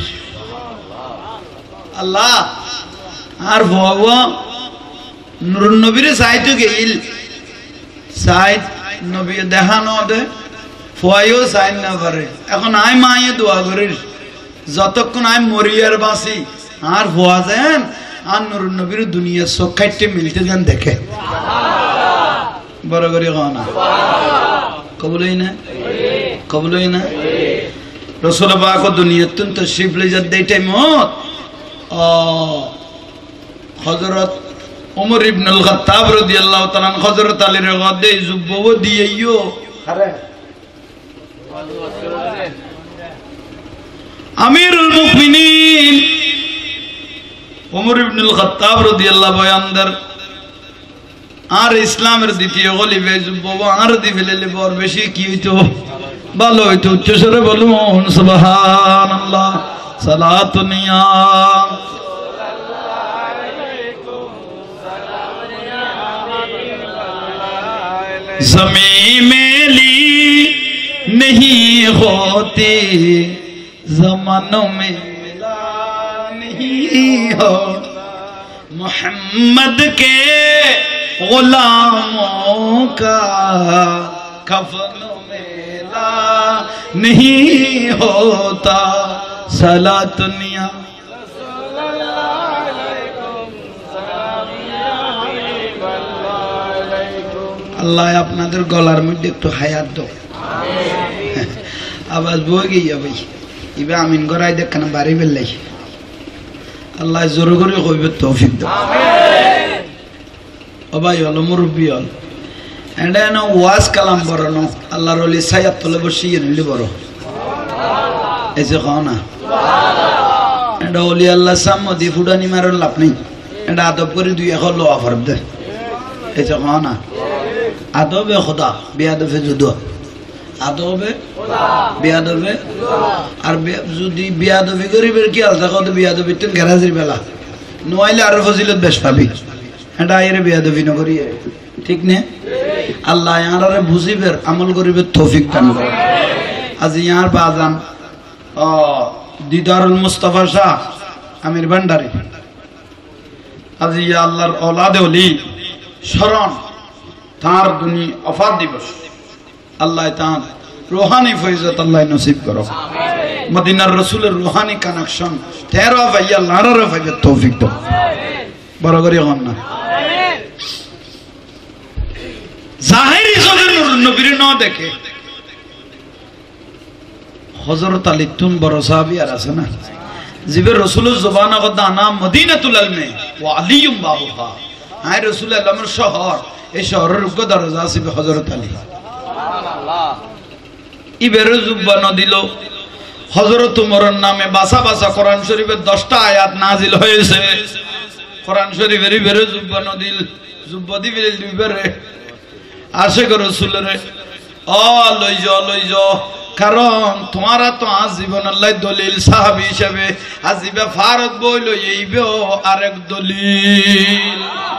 আল্লাহ আর বাবা নুরুন নবীরে সাইতো গেইল সাইদ নবী দেখা না দে ফুয়াইও সাইন না পারে এখন আই মায়ে দোয়া করিস যতক্ষণ আই মরিয়ার বাসি আর ফুয়া যান আর নুরুন নবীর দুনিয়া সখাইতে মিলতে যান দেখে বড় করে কও না কবুলই না কবুলই না রাসূল পাক দুনিয়াতুন তশরিফ লে যাত দেই টাইমত হযরত ওমর ইবনে আল খাত্তাব রাদিয়াল্লাহু তাআলা হযরত আলীর গদে জুব্বো দিয়েইও আরে আমিরুল মুমিনিন ওমর ইবনে আল খাত্তাব রাদিয়াল্লাহু বয়ানদার আর ইসলামের দ্বিতীয় খলিফা জুব্বো আর দি ফেলেলে বড় বেশি কি হইতো ভালো হইতো উচ্চস্বরে বলুন সুবহানাল্লাহ সালাতুন ইয়া ज़मीं में ली नहीं होती ज़मानों में मिला नहीं हो मोहम्मद के गुलामों का कफनों में ला नहीं होता सलातुनिया আল্লাহ আপনাদের গলার মধ্যে একটু হায়াত দাও আওয়াজ বই গিয়া ভাই ইবা আমিন গরাই দেখখানা বাড়ি বেলাই আল্লাহ জোর করে কইবে তৌফিক দাও আমিন ও ভাই হলো মুরব্বি হল এন্ডা না ওয়াজ কালাম বড় ন আল্লাহর ওলি সায়াত তলে বসিয়ে নিলি বড় এই যে কও না সুবহানাল্লাহ এন্ডা ওলি আল্লাহ সামদি ফুডানি মারন লাভ নেই এন্ডা আদব করে দুই এখন লো অফার দে এই যে কও না আদবে খোদা বেয়াদবে জুদুয়া আদবে খোদা বেয়াদবে জুদুয়া আর যদি বেয়াদবি গরিবের কি আলাদা কত বেয়াদবি তুন গ্যারাজের বেলা নইলে আর ফজিলত বেশ পাবি এটা আইরে বেয়াদবি না করি ঠিক নে আল্লাহ ইয়ারে বুঝিবের আমল করিবে তৌফিক দান করে আজ ইয়ার বাজান দিদারুল মুস্তাফা শাহ আমির ভান্ডারী আজ ইয়া আল্লাহর औलाद ওলি শরণ তার দুনি অফাত দিবস আল্লাহ তাআলা রূহানি ফয়জত আল্লাহ নসিব করো আমিন মদিনার রাসূলের রূহানি কানেকশন 13 ভাইয়া লারার ভাইয়া তৌফিক দাও আমিন বড় করে হন না আমিন জাহিরি জনের নবীর ন দেখে হযরত আলী তুন বড় সাহাবী আর আছে না জিবে রাসূলের জবান আগত আনা মদিনাতুল ইলমে ওয়া আলিয়ুম বাবুহা আই রাসূল আল্লাহর শহর এই শহরের উগ্র দরজা আছে হযরত আলী সুবহানাল্লাহ ইবের জুব্বা ন দিল হযরত উমরের নামে বাসা বাসা কোরআন শরীফের 10টা আয়াত নাজিল হয়েছে। কোরআন শরীফের বেরে জুব্বা নদিল জুব্বা দিবিল দুইবারে আশিক রাসূলের লই যাও কারণ তোমারা তো আজীবন আল্লাহ দলিল সাহাবী হিসেবে আজিবে ফারত বইল এইবে আরেক দলিল।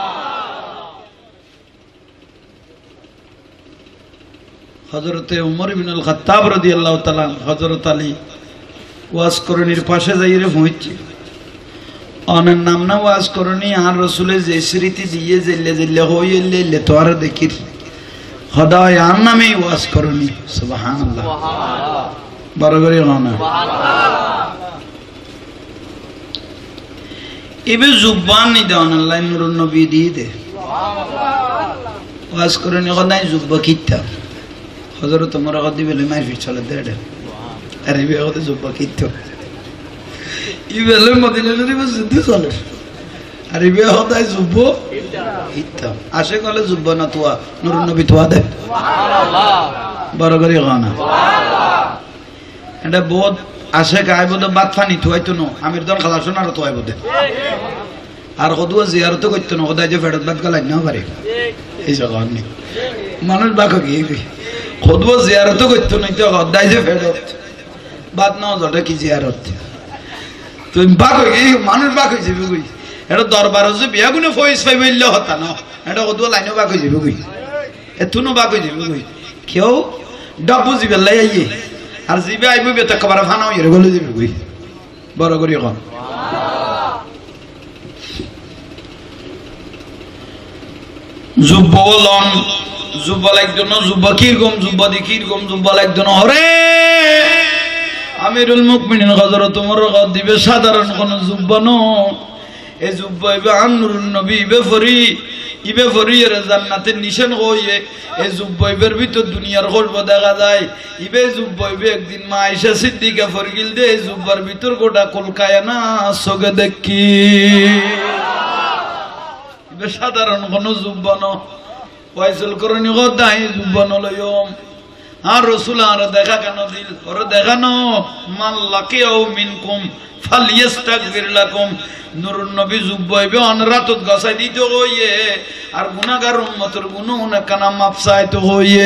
হযরতে উমর ইবনে আল খাত্তাব রাদিয়াল্লাহু তাআলা হযরত আলী ওয়াজ করণীর পাশে যাইরে পৌঁছছে অনেক নাম না ওয়াজ করণী আর রাসূলের যে স্মৃতি দিয়ে জেলে হইলে তো আর দেখির খোদায় আর নামে ওয়াজ করণী সুবহানাল্লাহ বড় করে গানা ইবে জুবান নি দেন আল্লাহ নূরুন নবী দিয়ে দে ওয়াজ করণী খোদায় জুব্বা কিতা হযরত ওমর গদি বলে মাইফি চলে দেড় আরে বে ওতে জুব্বা কিতা ইবেলে মদিনা শরীফ সিদ্ধি চলে আরে বে খোদায় জুব্বা কিতা আসে গলে জুব্বা না তোয়া নূরুন নবী তোয়া দে সুবহানাল্লাহ বড় করে গানা সুবহানাল্লাহ এটা বহুত আসে গায় বদ বাত ফানি তোয়াইতো ন আমির দন খালা শোনার তোয়াই বদে আর কদুয়া জিয়ারত করতে ন খোদায় যে ফেরত বাত গলাই না পারে এই জগন নি মানুষ বাক গিয়ে খুদবা জিয়ারত করতে নাই তো খোদায় যে ফেরত বাত না জটা কি জিয়ারত তুই বাক গিয়ে মানুষ বাক হই যাবে কই এটা দরবার যে বিয়া গুনে ফয়েজ পাইবইলে হতা না এটা কদুয়া লাইনও বাক হই যাবে কই এতুনো বাক হই যাবে কই কেউ ডাবু জিবে লাই আইয়ে আর জিবে আইবে বেতা কবার ফানা হইরে গলে যাবে কই বড় করি কোন জুব্বলন জুব্বল একজন জুব্বা কিরকম জুব্বা দি কিরকম জুব্বল একজন হরে আমিরুল মুমিনিন হযরত ওমর গদ দিবে সাধারণ কোন জুব্বা ন এই জুব্বা ইবে আননুরুন নবী ইবে ফরি এর জান্নাতের নিশান হইয়ে এই জুব্বা ইবের ভিতর দুনিয়ার গল্প দেখা যায় ইবে জুব্বা ইবে একদিন মা আয়েশা সিদ্দিকা ফরগিল দে এই জুব্বার ভিতর গোটা কলকায়া না সগে দেখি ইবে সাধারণ কোন জুব্বা ন ওয়াইসুল করনি গদাই জুব্বা ন লয়ম আর রাসূল আর দেখা কেন দিল ওর দেখানো মাল্লাকিউ মিনকুম ফালিয়াস্তাগফির লাকুম নূরুন নবী জুব্বাইবে অনরাতত গসাই দিতে হইয়ে আর গুনাহগার উম্মতের গুনাহ না কানা মাফ চাইতে হইয়ে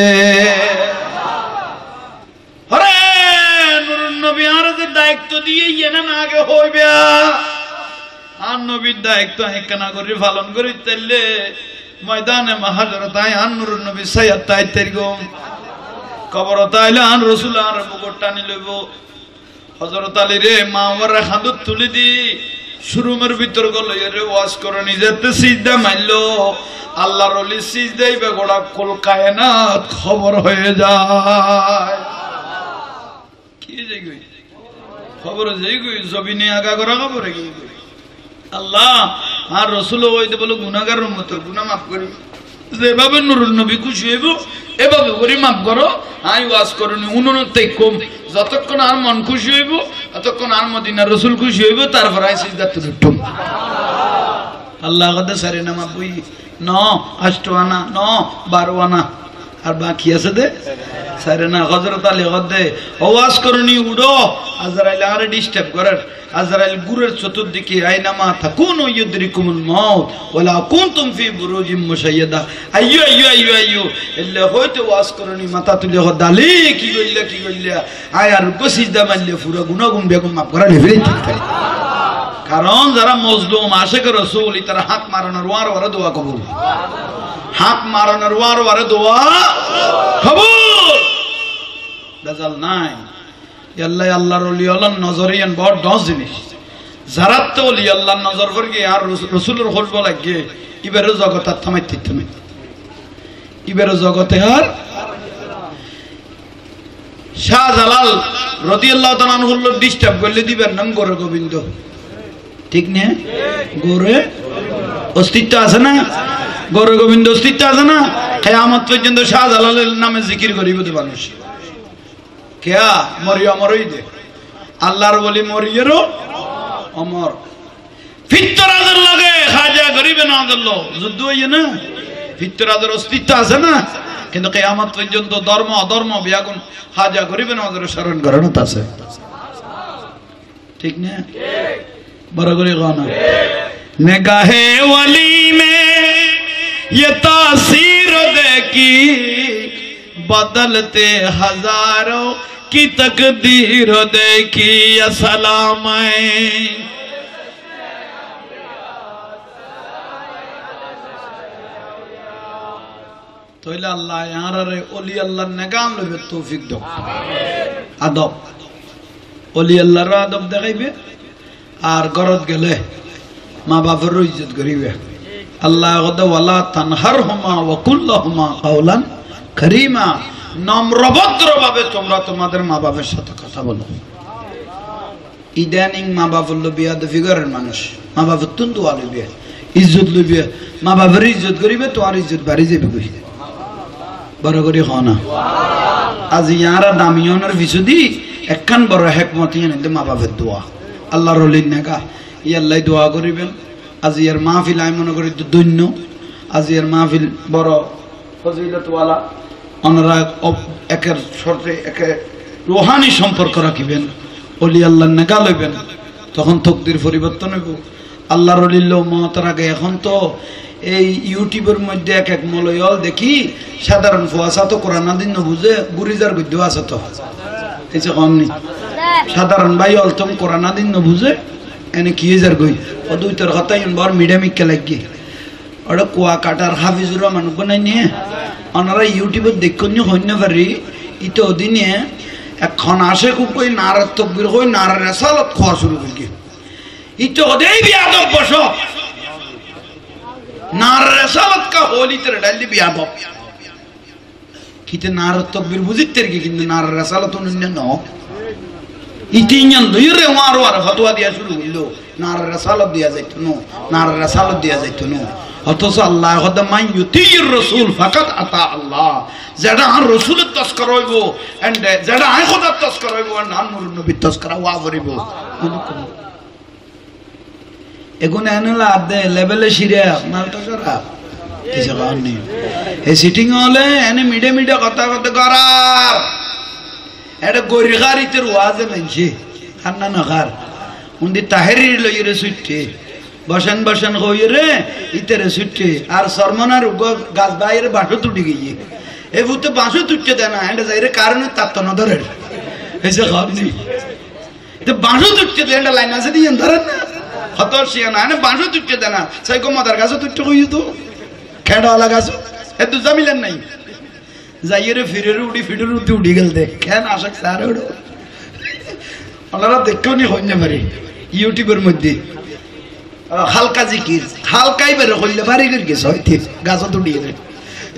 আরে নূরুন নবী আর যে দায়িত্ব দিয়ে ইয়েনা না আগে হইবে আর নবীর দায়িত্ব হেকানা করে পালন করি তাইলে ময়দানে মাহাজরত আই আর নূরুন নবী সাইয়্যদ তাইতের গম কবর তাইলে আর রাসূল আর বুকট টানি লইব হযরত আলী রে মা ওর হাদুত তুলি দি শুরুমের ভিতর গলে রে ওয়াজ করে নিজেতে সিজদা মারলো আল্লাহর ওলি সিজদাই বে গোড়া কুল কায়নাত খবর হয়ে যায় কি যাই গই খবর যাই গই জমিনে আগা করা খবর কি আল্লাহ আর রাসূল ওইতে বলে গুনাহগার উম্মতের গুনাহ maaf করি যেভাবে নূরুন নবী খুশি হইব এভাবে করে maaf করো আই ওয়াজ করনি উন্নতে কম যতক্ষণ আর মন খুশি হইব ততক্ষণ আর মদিনার রাসূল খুশি হইব তারপর আই সিজদা তুলুম আল্লাহ গদে সারে নামা বই ন আষ্টওয়ানা ন বারওয়ানা আর বাকি আছে দে সারে না হযরত আলী গদে ওয়াজ করনি উড়ো আজরাইল আর ডিস্টার্ব করার আজরাইল গুরের চতুর্দিকে আইনামা তাকুনু ইউদরিকুমুল মাউত ওয়ালা কুনতুম ফি বুরুজিম মুশাইয়াদা আইয়ো ইল্লা হয়তো ওয়াজ করনি মাথা তুলে হদালি কি কইলা আয় আর গসিজদা মারলে পুরো গুনাহগুন বেগম maaf করা লেভেলে ঠিক করে কারণ যারা মজলুম আশিক রাসূল তারা হাত মারানোর ওয়ার দোয়া কবুল হাত মারানোর ওয়ার দোয়া কবুল দাজাল নাই আল্লাহ আল্লাহর ওলি আল্লাহর নজরিয়ান বড় 10 জিনিস যারা তো ওলি আল্লাহর নজর করগে আর রাসূলের খোঁজ লাগে ইবের জগত থামাইতে ইবের জগতে আর শাহজালাল রাদিয়াল্লাহু তাআলা আনহু ডিস্টার্ব করলে দিবেন নাম গৌর গোবিন্দ ঠিক না গৌরে অস্তিত্ব আছে না গৌর গোবিন্দ অস্তিত্ব আছে না কিয়ামত পর্যন্ত শাহজালালের নামে জিকির করিব তো মানুষ কেয়া মরিয়মরই দে আল্লাহর বলি মরিয়েরও অমর ফিতরাদের লাগে খাজা গরিবে না দিল যুদ্ধ হইছে না ফিতরাদের অস্তিত্ব আছে না কিন্তু কিয়ামত পর্যন্ত ধর্ম অধর্ম বিয়াগুন খাজা গরিবে না স্মরণ করানো আছে ठीक ना बराबर गाना निगाहे वली में ये तासीर देखी बदलते हजारों की तकदीर देखी अस्सलाम तो अल्लाह यार रे ओली अल्लाह नेगाम लबे तौफीक दो आदब ओली अल्लाह रा आदब देखाइबे আর গরত গেলে মা বাবার ইজ্জত করিবে আল্লাহ গদ ওয়ালা তানহারহুমা ওয়া কুল্লাহুমা কাওলান কারীমা নম্রভদ্রভাবে তোমরা তোমাদের মা বাবার সাথে কথা বলো ইদানিং মা বাবার লবিয়াদ ফিগারের মানুষ মা বাবার তুন্দু আলবে ইজ্জত লইবে মা বাবার ইজ্জত করিবে তোমার ইজ্জত বাড়ি যাবে কই বড় করে হনা আজ ইয়ারা দামিয়নের বিশুদি একখান বড় হিকমত ইয়ানে মা বাবার দোয়া আল্লাহর ওলির নেগা ই আল্লাহ দোয়া করিবেন আজ ইয়ার মাহফিল আমি মনে করি দৈন্য আজ ইয়ার মাহফিল বড় ফজিলতওয়ালা ওনারা একের শর্তে একে রুহানি সম্পর্ক রাখিবেন ওলি আল্লাহর নেগা লইবেন তখন তকদির পরিবর্তন হইব আল্লাহর ওলির মহতের আগে এখন তো এই ইউটিউবের মধ্যে এক এক মলয়ল দেখি সাধারণ ফুয়াশা তো কোরআন দিন বুঝে গুরিজার গদ্য আছে তো এই যে কম নেই সাধারণ ভাই অলতম কোরআন দিন বুঝে এনে কি যার গই ও দুই তোর কথাই বড় মিডিয়ামিককে লাগি ওটা কুয়া কাটার হাফিজুর মানুষ বানাই নিয়ে ওনারা ইউটিউবে দেখুন হইন পারি ইতো দিনে এখন আসে খুব কই নারার তকবির কই নারার রেসালত খাওয়া শুরু করি ইতো ওদেই বিয়াদব বসো নারার রেসালত কা হোলি তেরে ডাল দি বিয়াদব কিতে নারার তকবির বুঝিতে কি কিন্তু নারার রেসালত অন্য ন ইতিኛন দুইরে মারো আর ফতোয়া দিয়া শুরু হইলো নারার রেসালত দিয়া যাইতো নো নারার রেসালত দিয়া যাইতো নো অথচ আল্লাহ কদ মান ইউতির রাসূল ফাকাত আতা আল্লাহ যেটা আর রাসূলের তস্কর হইব এন্ড যেটা আই খোদার তস্কর হইব আর নাম নবী তস্কর ওয়া করিব এগুনে এনলা আদে লেভেলে শিরে মালটা করা কিছু কারণ নেই এই সিটিং হলে এনে মিডে মিডে কথা কথা করা এটা গরিগারিতের ওয়াজে মানছি খান্না না খার উন্দি তাহেরির লইরে সুইটে বসেন বসেন কইরে ইতেরে সুইটে আর শর্মনার গাছ বাইরে বাঁশো তুটি গিয়ে এ ভূতে বাঁশো তুটতে দেয় না এটা যাইরে কারণে তার তো নধরের এসে খাবনি তো বাঁশো তুটতে দেয় এটা লাইন আছে দিয়ে ধরেন না হত শিয়া না বাঁশো তুটতে দেয় না সাই গো মাদার গাছও তুটতে কই তো খেড়াওয়ালা গাছ এ দু জামিলেন নাই যাইরে ফিরের উড়ি ফিরের উঠে উড়ি গেল দে কেন আসক স্যার ওড়ো ওনারা দেখেও নি হইতে পারে ইউটিউবের মধ্যে হালকা জিকির হালকাই বের করলে বাড়ি করে গেছে হইতে গাছও তো উড়িয়ে দেয়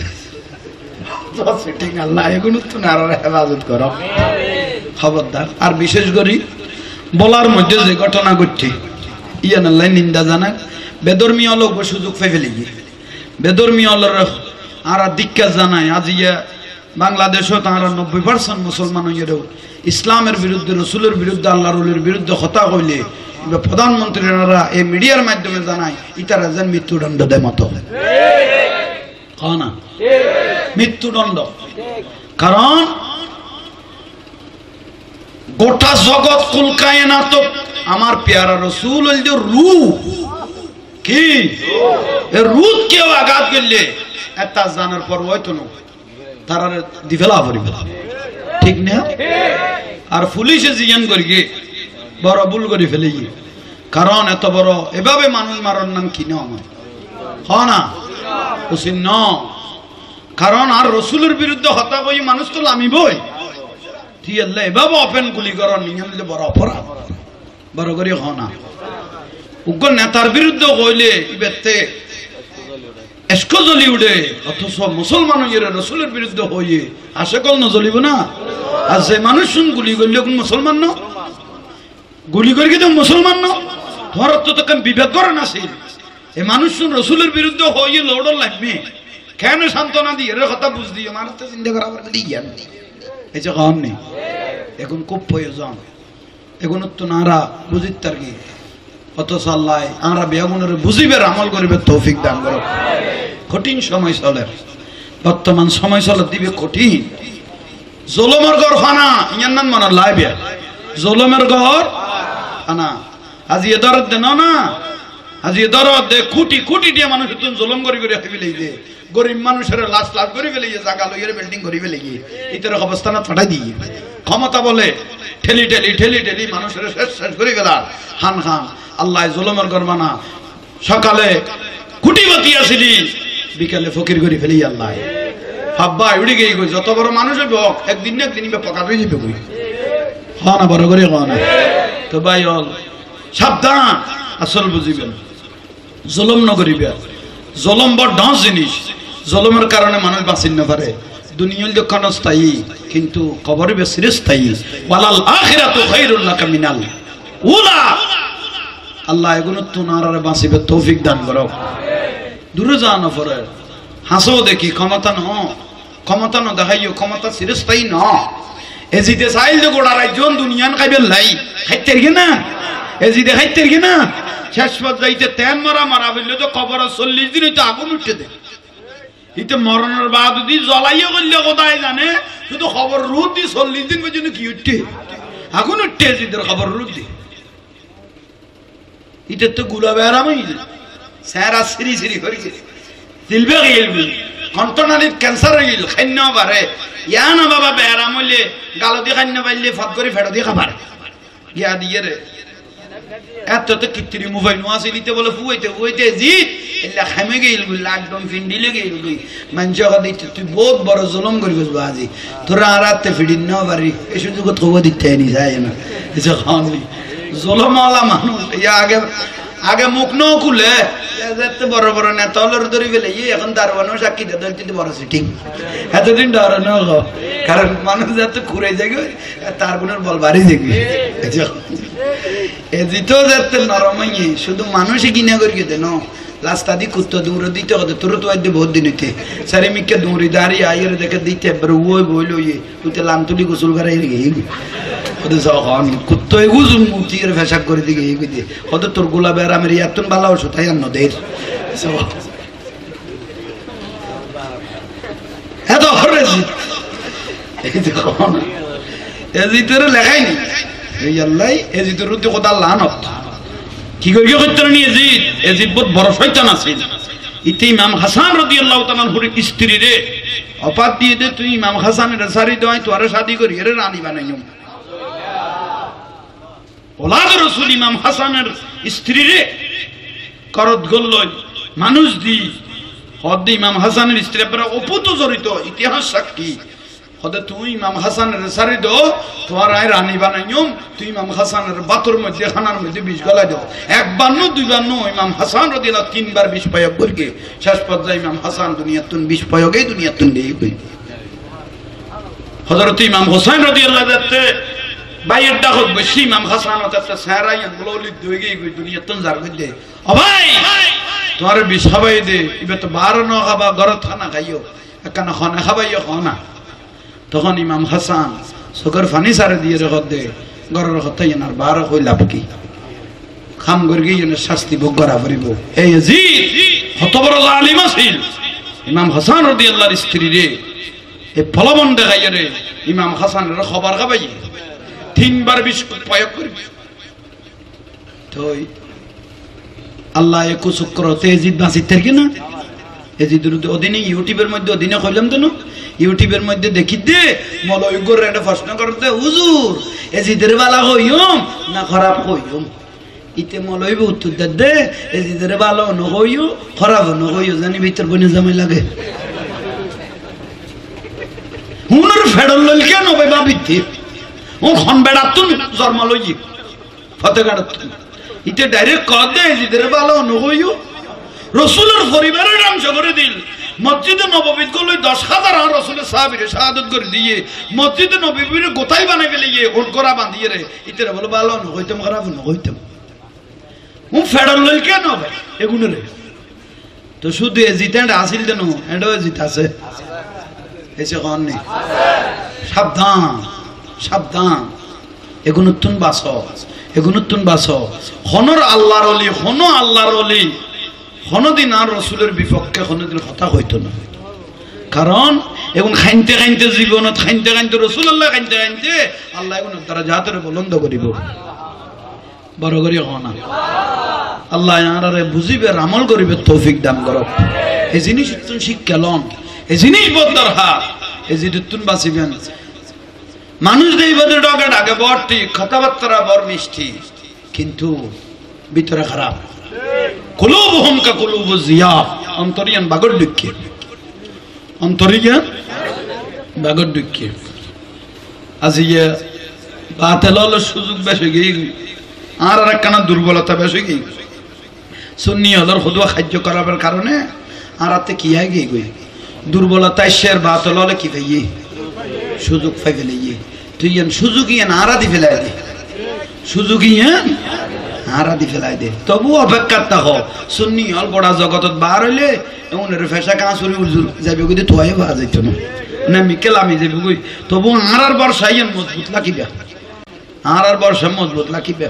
ঠিক আল্লাহ এগুলো তো নারার হেফাজত করো খবরদার আর বিশেষ করে বলার মধ্যে যে ঘটনা ঘটছে ইয়ান আল্লাহ নিন্দা জানাক বেদর্মীয় লোক সুযোগ পাই ফেলে গিয়ে বেদর্মীয় আর দীক্ষা জানায় আজ ইয়া বাংলাদেশও তারা 90% মুসলমান হইয়াও ইসলামের বিরুদ্ধে রসুলের বিরুদ্ধে আল্লাহ রুলের বিরুদ্ধে কথা কইলে প্রধানমন্ত্রীরা এই মিডিয়ার মাধ্যমে জানায় ইতারা যেন মৃত্যুদণ্ড দেয় মতো না মৃত্যুদণ্ড কারণ গোটা জগৎ কুলকায় না তো আমার পেয়ারা রসুল হইল রু কি রুদ কেউ আঘাত করলে একটা জানার পর হয়তো না তারা দিফেলা পড়িব ঠিক না আর পুলিশে জিজ্ঞান করি বড় ভুল করে ফেলে কারণ এত বড় এভাবে মানুষ মারার নাম কি না উচিত ন কারণ আর রসুলের বিরুদ্ধে হত্যা করি মানুষ তো লামিবই ঠিক আছে এভাবে ওপেন গুলি করার নিয়ে বড় অপরাধ বড় করি হ না উগ্র নেতার বিরুদ্ধে কইলে ইবেতে এসকো জ্বলি উঠে অথচ মুসলমান রসুলের বিরুদ্ধে হইয়ে আসে কল নজ্বলিব না আর যে মানুষ শুন গুলি করলে কোন মুসলমান ন গুলি করে কিন্তু মুসলমান ন তোমার তো তোকে বিবেক করে না সে এ মানুষ শুন রসুলের বিরুদ্ধে হইয়ে লড়র লাগবে কেন সান্ত্বনা দিয়ে এর কথা বুঝ দিয়ে মানুষ তো চিন্তা করা জ্ঞান এই যে কম নেই এখন খুব প্রয়োজন এখন তো নারা বুঝিত তার কি অথচ আল্লাহ আমরা বেগুনের বুঝিবের আমল করিবে তৌফিক দান করো কঠিন সময় চলে বর্তমান সময় চলে দিবে কঠিন জলমের ঘর ফানা ইয়ার নাম মানা লাইবে জলমের ঘর থানা আজি দরদ দেন না আজি দরদ দে কোটি কোটি টিয়া মানুষ তুন জুলুম করি করে হাবি লই দে গরিব মানুষের লাশ লাশ করে ফেলে জায়গা লইয়ের বিল্ডিং করে ফেলে ইতর অবস্থানত ফাটাই দি ক্ষমতা বলে ঠেলি ঠেলি ঠেলি ঠেলি মানুষের শেষ শেষ করে গেলার হান খান আল্লাহ জুলুমের করবা না সকালে কুটিপতি আসিলি বিকালে ফকির করে ফেলি আল্লাহ হাব্বা উড়ে গিয়ে কই যত বড় মানুষ হইব একদিন না একদিন পকাত হয়ে যাবে কই হ্যাঁ না বড় করে হ্যাঁ না তো ভাই হল সাবধান আসল বুঝিবেন জুলুম ন করিবে জুলুম বড় ডাঁস জিনিস জুলুমের কারণে মানুষ বাঁচিন না পারে দুনিয়ার যখন স্থায়ী কিন্তু কবরে বেশি স্থায়ী ওয়ালাল আখিরাতু খায়রুল লাকা মিনাল উলা আল্লাহ এগুলো তোনার আর বাঁচিবে তৌফিক দান করো দূরে যা না পরে হাসো দেখি ক্ষমতা ন দেখাইও ক্ষমতা চিরস্থায়ী ন এজিতে চাইল যে গোড়া রাজ্যন দুনিয়ান খাইবে লাই খাইতে না এজিতে খাইতে না শেষ পর্যায়ে তেন মারা মারা ফেললে তো কবর 40 দিন হইতে আগুন উঠে দেয় ইতে মরণের বাদ দি জ্বলাইয়া করলে কোথায় জানে শুধু খবর রোদ দি 40 দিন পর্যন্ত কি উঠে আগুন উঠে এজিদের খবর রোদ দি ইতে তো গুলা বেড়াম স্যারা সিরি সিরি করেছে দিলবে গেলবি কন্টনালির ক্যান্সার হইল খান্য বারে ইয়া না বাবা বেড়াম হইলে গালো দিয়ে খান্য পাইলে ফট করে ফেটো দিয়ে খাবার গিয়া দিয়ে রে এত তো কিত্রি মোবাইল নোয়াছে দিতে বলে ফুয়াইতে জি এলা খামে গেল গুলা একদম ফিন্ডিলে গেল গুই মানুষ দিতে তুই বহুত বড় জুলুম করি বসবো আজি তোরা আর রাতে ফিডিন না পারি এই সুযোগ খবর দিতে নি যায় না এসে খাওয়ানি জুলুমওয়ালা মানুষ ইয়া আগে মুখ ন খুলে এত বড় বড় নেতা হলের ধরে ফেলে এখন দারোয়ানো সাক্ষী দিতে বড় সিটিং এতদিন ডরানো কারণ মানুষ এত ঘুরে যাবে তার গুণের বল বাড়ি যাবে এজিতো যাতে নরম শুধু মানুষই কিনা করি দেন রাস্তা দিয়ে কুত্তো দৌড়ে দিতে হতো তোর তো আজ বহুত দিন হইতে সারি মিকে দৌড়ি দাঁড়িয়ে আইয়ের দেখে দিতে এবার ওই বইল তুই লাম তুলি গোসল করাই কুত্তো এগুজুন মুতির ফেসাক করে দিকে এই দিয়ে হয়তো তোর গোলা বেড়ামের এতন বালা ওষু তাই আন্ন দের এত হরেছি এজিতের লেখাই নি এই আল্লাহ এজিতের রুদ্ধে কোথা লানত কি করি করতে নি এজিদ বহুত বড় শয়তান আছে ইতে ইমাম হাসান রাদিয়াল্লাহু তাআলা এর স্ত্রী রে অপাত দিয়ে দে তুই ইমাম হাসানের সারি দয় তোরে শাদি করি এর রানী বানাইও ওলাদ রাসূল ইমাম হাসানের স্ত্রী রে করত গল মানুষ দি হদ ইমাম হাসানের স্ত্রী পর অপুত জড়িত ইতিহাস সাক্ষী হদে তুই ইমাম হাসানের সারি দো তোর আয় রানী বানাইও তুই ইমাম হাসানের বাতর মধ্যে খানার মধ্যে বিষ গলাই দাও একবার নো দুইবার নো ইমাম হাসান রাদিয়াল্লাহু তিনবার বিষ প্রয়োগ করকে শেষ পর্যায়ে ইমাম হাসান দুনিয়াতুন বিষ প্রয়োগে দুনিয়াতুন দেই কই হযরত ইমাম হোসেন রাদিয়াল্লাহু তাআলা বাইয়ের ডাকত বেশি ইমাম হাসান তাতে সারাই বললি দইগে কই দুনিয়াতুন জার কই দে ও ভাই তোর বিষ খাবাই দে ইবে তো 12 ন খাবা ঘর খানা খাইও একখানা খানা খাবাইও খানা তখন ইমাম হাসান চোখের ফানি সারে দিয়ে রেখত দে গড়ের কথাই আর 12 কই লাভ কি খাম গর্গি শাস্তি ভোগ করা পড়িব এই ইয়াজিদ কত বড় জালিম আছিল ইমাম হাসান রাদিয়াল্লাহু স্ত্রী রে এই ফলবন দেখাই রে ইমাম হাসানের খবর গাবাই তিনবার বিষ প্রয়োগ করবে তো আল্লাহ একু শুক্র তেজিদ বাঁচিতের কি না এজিদের অধীনে ইউটিউবের মধ্যে অধীনে কইলাম তো না ইউটিউবের মধ্যে দেখি দে মলয় করে একটা প্রশ্ন করতে হুজুর এজিদের বালা হইম না খারাপ হইম ইতে মলয় উত্তর দে এজিদের ভালো নহইও খারাপ নহইও জানি ভিতর বনে জামাই লাগে হুনর ফেডল লইল কেন ভাই বাবিতে ও খন বেড়াতুন জন্ম লই ফতেগাড়ত ইতে ডাইরেক্ট কর দে এজিদের ভালো নহইও রাসূলের পরিবারের নাম করে দিল মসজিদে নববীত গুলো 10,000 আর রাসূলের সাহাবীরে শাহাদাত করে দিয়ে মসজিদে নববীর গোতাই বানাই ফেলে ওট করা বাঁধিয়ে রে ইতেরে বলে ভালো ন হইতাম খারাপ ন হইতাম ও ফেডার লইল কেন ভাই এগুনে রে তো শুধু এজিতেন্ড আসিল দেন এডো এজিত আছে এসে কোন নেই সাবধান সাবধান এগুনুত্তুন বাস হনর আল্লাহর ওলি হনো আল্লাহর ওলি কোনদিন আর রাসূলের বিপক্ষে কোনদিন কথা হইতো না কারণ এখন খাইতে খাইতে জীবনত খাইতে খাইতে রাসূলুল্লাহ খাইতে খাইতে আল্লাহ এখন তারা জাতের বুলন্দ করিব বড় করে হনা আল্লাহ আরে বুঝিবে আমল করিবে তৌফিক দান করো এই জিনিস তুমি শিক্ষা লন এই জিনিস বড় দরকার এই জিনিস তুমি বাঁচিবেন মানুষ দেই বদে ডগে ডাকে বড় ঠিক কথাবার্তা বড় মিষ্টি কিন্তু ভিতরে খারাপ কুলুবুহুম কা কুলুবুজ জিয়া অন্তরিয়ান বাগর দুঃখে অন্তরিয়ান বাগর দুঃখে আজিয়া বাতেলল সুযোগ বেশি গই আর একখানা দুর্বলতা বেশি গই সুন্নি হলর খুদওয়া খাদ্য করার কারণে আর আতে কি আই গই দুর্বলতা শের বাতেললে কি পাইয়ে সুযোগ পাই ফেলে তুই এন সুযোগই এন আরা দি ফেলাই দে সুযোগই এন আরা দি ফেলাই দে তবু অপেক্ষা থাকো সুন্নি হল বড়া জগতত বার হইলে এমনের ফেসা কাঁচুরি উজুর যাবে গই তোয়াই বা যাইত না মিকেল আমি যাবে গই তবু আরার বর্ষাই এন মজবুত লাকিবে আরার বর্ষা মজবুত লাকিবে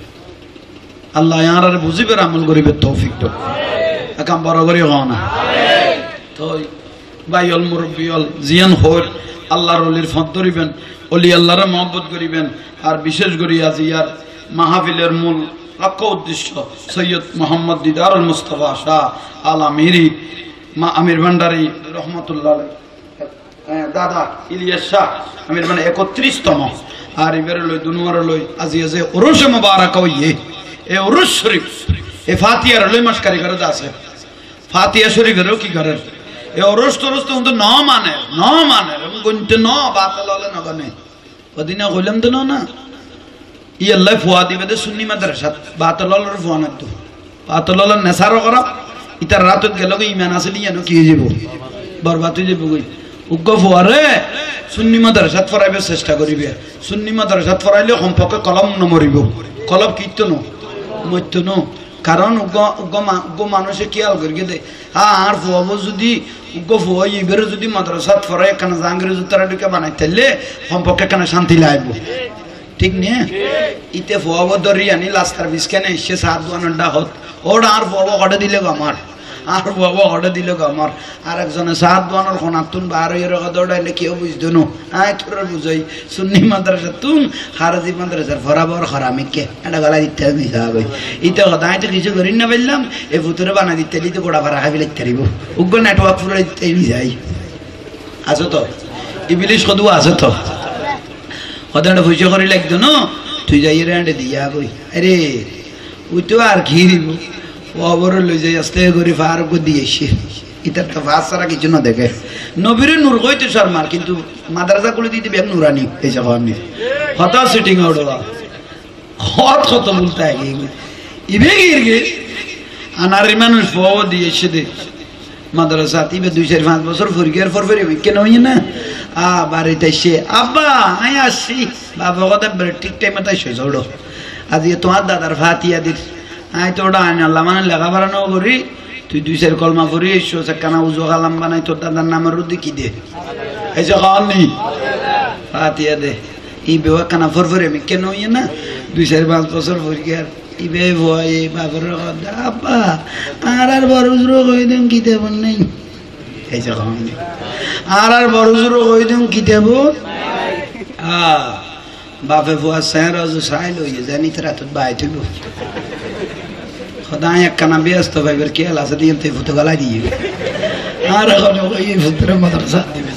আল্লাহ আরার বুঝিবে আমল করিবে তৌফিক তো একাম বড় করে হও না তো বাইল মুরব্বিয়ল জিয়ান হর আল্লাহর ওলির ফদ ধরিবেন ওলি আল্লাহরে মহব্বত করিবেন আর বিশেষ করে আজ ইয়ার মাহফিলের মূল লক্ষ্য উদ্দেশ্য সৈয়দ মোহাম্মদ দিদারুল মুস্তাফা শাহ আল আমিরি মা আমির ভান্ডারি রহমতুল্লাহ দাদা ইলিয়াস শাহ আমির মানে 31তম আর এবারে লই দুনুয়ার লই আজি আছে উরুস মুবারক হইয়ে এ উরুস শরীফ এ ফাতিহার লই মাসকারি করে আছে ফাতিহা শরীফেরও কি করেন এ অরস্ত অরস্ত তো ন মানে গুনতে ন বাতাল হলে না গানে ওদিনে কইলাম তো না ই আল্লাহ ফুয়া দিবে দে সুন্নি মাদ্রাসা বাতাল হলের ফুয়া না তো বাতাল হলের নেশারও করা ইতার রাতত গেল ইমান আসলে ইয়ানো কি হয়ে যাব বরবাদ হয়ে যাব কই উগ্র ফুয়ারে সুন্নি মাদ্রাসাত ফরাইবে চেষ্টা করিবে সুন্নি মাদ্রাসাত ফরাইলে সম্পর্কে কলম নমরিব কলম কীর্তন মৈত্য কারণ উগ্র মানুষে কি আল করি দে আর ফুয়াবো যদি উগ্র ফুয়া এবারে যদি মাদ্রাসাত ফরাই এখানে জাহাঙ্গীর জুতারা ঢুকে বানাই তাইলে সম্পর্কে এখানে শান্তি লাগবে ঠিক নিয়ে ইতে ফুয়াবো ধরি আনি লাস্টার বিস্কানে এসে সাত দোয়ানটা হত ওটা আর ফুয়াবো হটে দিলে আমার আর বাবা হটে দিল আমার আর একজনে সাত দোয়ানোর খনাতুন বার হয়ে রাখা দৌড়াইলে কেউ বুঝতো না আয় তোর বুঝাই সুন্নি মাদ্রাসা তুম খারাজি মাদ্রাসার ফরাবর খরামিকে এটা গলা দিতে মিশা গই ইতে কথা আমি তো কিছু করি না বললাম এ ভুতুরে বানা দিতে দিতে গোড়া ভাড়া খাবি লিখতে পারিব উগ্র নেটওয়ার্ক পুরো দিতে যাই আছো তো ইবিলিশ কদু আছো তো কদাটা ভুজে করে লাগতো না তুই যাই রে দিয়া কই আরে ওই তো আর ঘি দিব ওবর লই যাই আস্তে করে ফার কো দিয়েছে ইতার তো ফাস ছাড়া কিছু না দেখে নবীরে নূর কইতে শর্মার কিন্তু মাদ্রাসা গুলো দিতে বেগ নুরানি এই সব আমি হতা সিটিং আউটবা কত বলতে আগে ইবে গিরগে আনার মানুষ ফও দিয়েছে দে মাদ্রাসা তিবে 2-5 বছর ফুরগের ফরফরে কেন হই না বাড়িতে এসে আব্বা আয় আসি বাবা কথা ঠিক টাইমে তাই সই যাও আজ তোমার দাদার ফাতিয়া দিস আয় তো ওটা আইন আল্লাহ মানে লেখাপড়া ন করি তুই 2-4 কলমা পড়ি এসো কানা উজু কালাম বানাই তোর দাদার নামের রুদি কি দে এই যে খাওয়ানি ফাতিয়া দে ই বেওয়া কানা ফরফরে আমি কেন হই না 2-5 বছর ফুরগের ইবে ভয়ে বাবার কথা আব্বা আর বড় উজরো কই দেন কি দেব নাই এই যে খাওয়ানি আর বড় উজরো কই দেন কি দেব বাপে ভুয়া স্যার আজ সাইল হয়ে জানি তারা তো বাই তুইব খোদা একখানা ব্যস্ত ভাইবের কে আছে দিয়ে ফুটো গলা দিয়ে আর এখন ওই ফুটরে মাদ্রাসা দিবে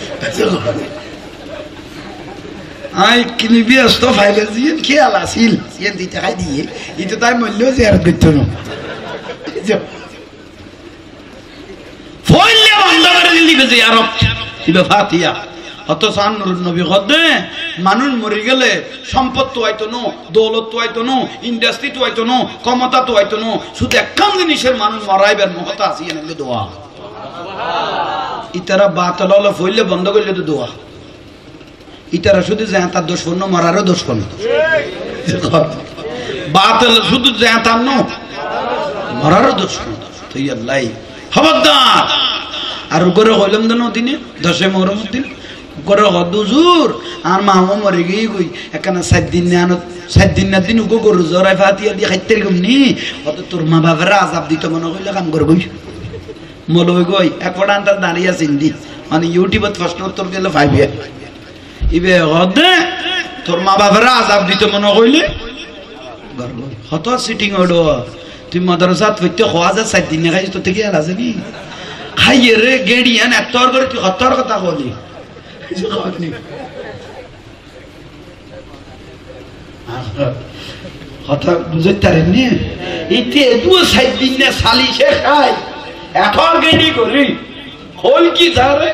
আই কিনি ব্যস্ত ভাইবের দিয়ে কে আসিল ইয়ান দিতে খাই দিয়ে এটা তাই মূল্য জিয়ারত করতে না ফইলে বন্ধ করে দিবে জিয়ারত দিবে ফাতিহা অত সান্নুর নবী গদে মানুষ মরে গেলে সম্পদ তো আইতো না দৌলত তো আইতো না ইন্ডাস্ট্রি তো আইতো না ক্ষমতা তো আইতো না শুধু একখান জিনিসের মানুষ মরাইবার মহতা আসি এনে দোয়া ইতারা বাতাল হলে ফইলে বন্ধ করলে তো দোয়া ইতারা শুধু যে তার দোষ পণ্য মরারও দোষ পণ্য বাতাল শুধু যে তার ন মরারও দোষ পণ্য তো আল্লাহ খবরদার আর করে হইলাম তো দিনে 10 মুহররম দিন করে হদুজুর আর মামা মরে গিয়ে কই এখানে 7 দিন না দিন উগো গরু জরাই ফাতিয়া দিয়ে খাইতে গমনি অত তোর মা বাবার আযাব দিত মনে কইলা কাম করে কই মলই কই একপড়া আনতা দাঁড়িয়ে চিন্দি মানে ইউটিউবত প্রশ্ন উত্তর দিলে পাইবে ইবে হদে তোর মা বাবার আযাব দিত মনে কইলে গর্ব কত সিটিং ওডো তুই মাদ্রাসাত হইতে খোয়া যা 7 দিন খাইছ তো থেকে আর আছে নি খাইয়ে রে গেডিয়ান এতর করে তুই কতর কথা বলি কিছু খাওয়াত নি কথা বুঝতে পারেন নি ইতে দুও 7 দিন না সালি সে খাই এতর গেডি করি হল কি ধারে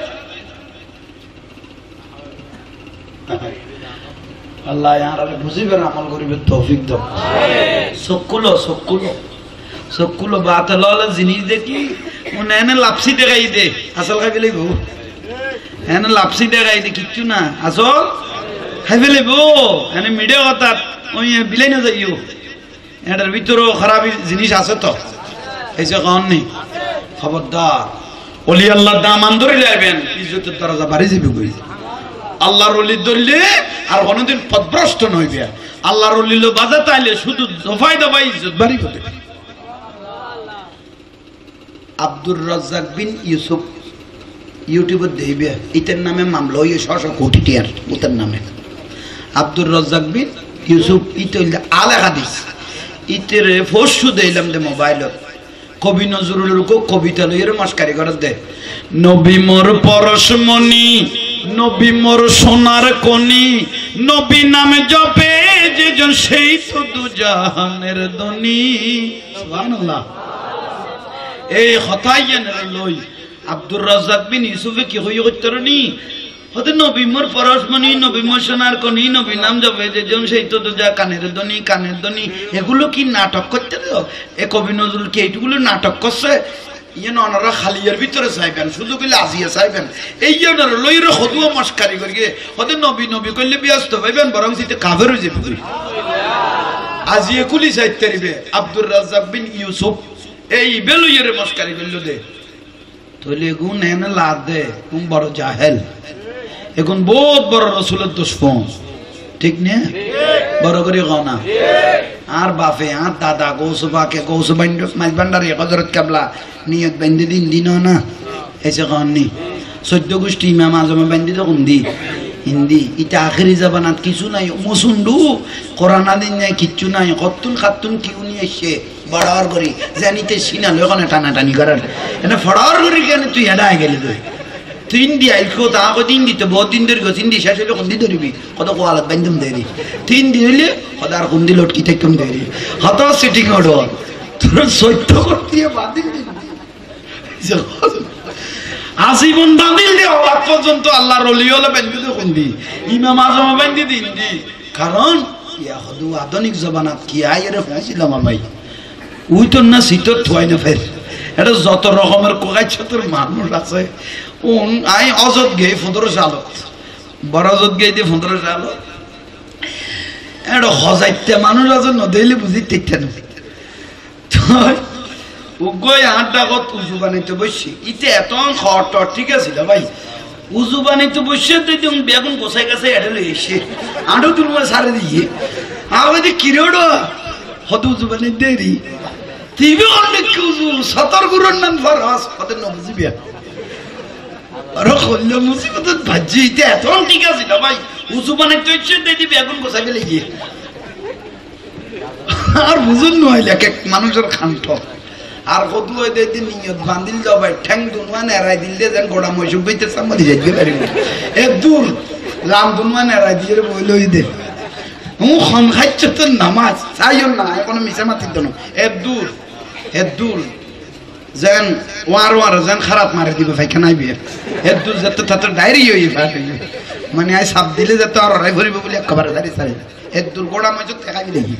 আল্লাহ ইয়ার বুঝিবেন আমল করিবে তৌফিক দাও সকুলো বাতাল জিনিস দেখি মনে এনে লাপসি দেখাই দে আসল খাই ফেলে বউ এনে লাপসি দেখাই দে কিচ্ছু না আসল খাই ফেলে বউ এনে মিডিয়া কথা ওই বিলাই না যাইও এটার ভিতরেও খারাপ জিনিস আছে তো এসে কন নেই খবরদার ওলি আল্লাহর দাম আন্দরে যাবেন ইজ্জতের দরজা বাড়ি যাবে কই আল্লাহর ওলি ধরলে আর কোনদিন পথভ্রষ্ট নইবে আল্লাহর ওলি লো বাজাতে আইলে শুধু দফায় দফায় ইজ্জত বাড়ি করতে আব্দুর রাজ্জাক বিন ইউসুফ ইউটিউবে দেইবে ইতার নামে মামলা হইয়ে 600 কোটি টাকার উতার নামে আব্দুর রাজ্জাক বিন ইউসুফ ইতইল আলে হাদিস ইতেরে ফসু দেইলাম দে মোবাইলত কবি নজরুলের কবিতা লইয়ের মাসকারি করে দে নবী মোর পরশমণি নবী মোর সোনার কনি নবী নামে জপে যেজন সেই তো দুজাহানের ধনী সুবহানাল্লাহ এই হতাইয়ানের লই আব্দুর রাজ্জাক বিন ইউসুফে কি হই করতরনি হতে নবী মোর পরশমণি নবী মোর সোনার কনি নবী নাম জপে যেজন সেই তো দুজা কানের ধনী এগুলো কি নাটক করতে দাও এ কবি নজরুল কি এইগুলো নাটক করছে ইয়ে ওনারা খালিয়ার ভিতরে চাইবেন শুধু কইলে আজিয়া চাইবেন এই ওনারা লইরে হদুয়া মস্কারি করিয়ে হতে নবী কইলে ব্যস্ত পাইবেন বরং সেটা কাফের হয়ে যাবে আজিয়ে কুলি চাইতে পারিবে আব্দুর রাজ্জাক বিন ইউসুফ এই বেলুইরে মস্কারি করল দে তাহলে এগুন এনে লাদ দে তুমি বড় জাহেল এখন বহুত বড় রসুলের দুশমন ঠিক না বড় করে গনা আর বাপে আর দাদা গৌসবাকে গৌসবাইন্ড মাইজ ভান্ডারি হযরত কেবলা নিয়ত বেঁধে দিন না এসে কননি 14 গোষ্ঠী ইমাম আজমে বেঁধে তো কোন দি হিন্দি এটা আখেরি জাবানাত কিছু নাই মুসুন্ডু কোরআন দিন নাই কিচ্ছু নাই কত্তুন খাত্তুন কি উনি এসে বড়ার করি জানিতে সিনা লখানে টানাটানি করার এনে ফড়ার করি কেন তুই এডা গেলি তুই হিন্দি আইকো তা দিন দিতে বহুত দিন ধরে হিন্দি শেষ হইলে কোন দিন ধরবি কত কোয়ালত বান্ধম দেরি 3 দিন হইলে কত আর কোন দিন লটকি থাকতাম দেরি কত সিটিং ওডো তোর সত্য করতে বাদিল দিন আজীবন বাদিল দে আজ পর্যন্ত আল্লাহর ওলি হলে বান্ধি দে কোন দি ইমাম আজম বান্ধি দিন দি কারণ ইয়া হদু আধুনিক জবানাত কি আইরে ফাইছিলাম ভাই উই তো না সিটত থুয়াই না ফের এটা যত রকমের কোকাইছতর মানুষ আছে কোন আই অজত গে 15 সাল বড় অজত গে দি 15 সাল এটা হজাইতে মানুষ আছে ন দেইলে বুঝি তেতে না তো উগয় আড্ডা কত উজু বানাইতে বসছি ইতে এত খট ঠিক আছে ভাই উজু বানাইতে বসে দিন বেগুন গোছাই গেছে এটা লই এসে আডো তুলমা সারে দিয়ে আমাদের কিরোড় হত উজু বানাই দেরি তিবে অনেক উজু সতর গুরুর নাম ফরহাস কত ন বুঝিবিয়া আর কল্য মুসিবত ভাজি ইতে এত ঠিক আছে ভাই উজু বানাইতে হচ্ছে দিদি বেগুন গোছাই গেলে গিয়ে আর বুঝুন নয় এক এক মানুষের খান্ত আর কত হয়ে দিন নিয়ত বান্দিল যাও ভাই ঠ্যাং দুনওয়ান এরাই দিলে যেন গোড়া মৈসুব বইতে সামনে যাইতে পারিব এক দূর লাম দুনওয়ান এরাই দিয়ে বইলই দে খন খাইছ তো নামাজ চাইও না কোনো মিশা মাতিত না এক দূর যেন ওয়ার যেন খারাপ মারে দিবে পাইখানা আইবে এক দূর যেতে তাতে ডায়েরি হয়ে পারে মানে আই সাপ দিলে যেতে আর রাই ভরিব বলে একেবারে দাঁড়িয়ে চাই এক দূর গোড়া মৈসুব দেখাবি দেখি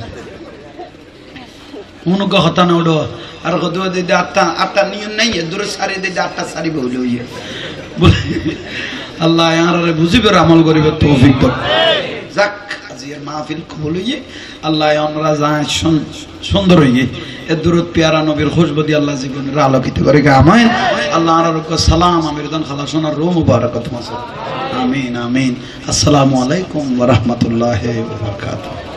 উনকে হতানো ওডো আর কত দিদি আটটা নিয়ম নাই দূরে সারি দিদি 8টা সারি বলে হইয়ে বলে আল্লাহ আর বুঝিবে আমল করিবে তৌফিক দাও যাক আজির মাহফিল কবুল হইয়ে আল্লাহ আমরা যায় সুন্দর হইয়ে এ দরুদ প্যারা নবীর খুশবু দিয়ে আল্লাহ জীবনের আলোকিত করে আমিন আল্লাহ আর সালাম আমিরদান খালা সোনার রূহ মুবারাকাত মাসা আমিন আমিন আসসালামু আলাইকুম ওয়া রাহমাতুল্লাহি ওয়া বারাকাতুহু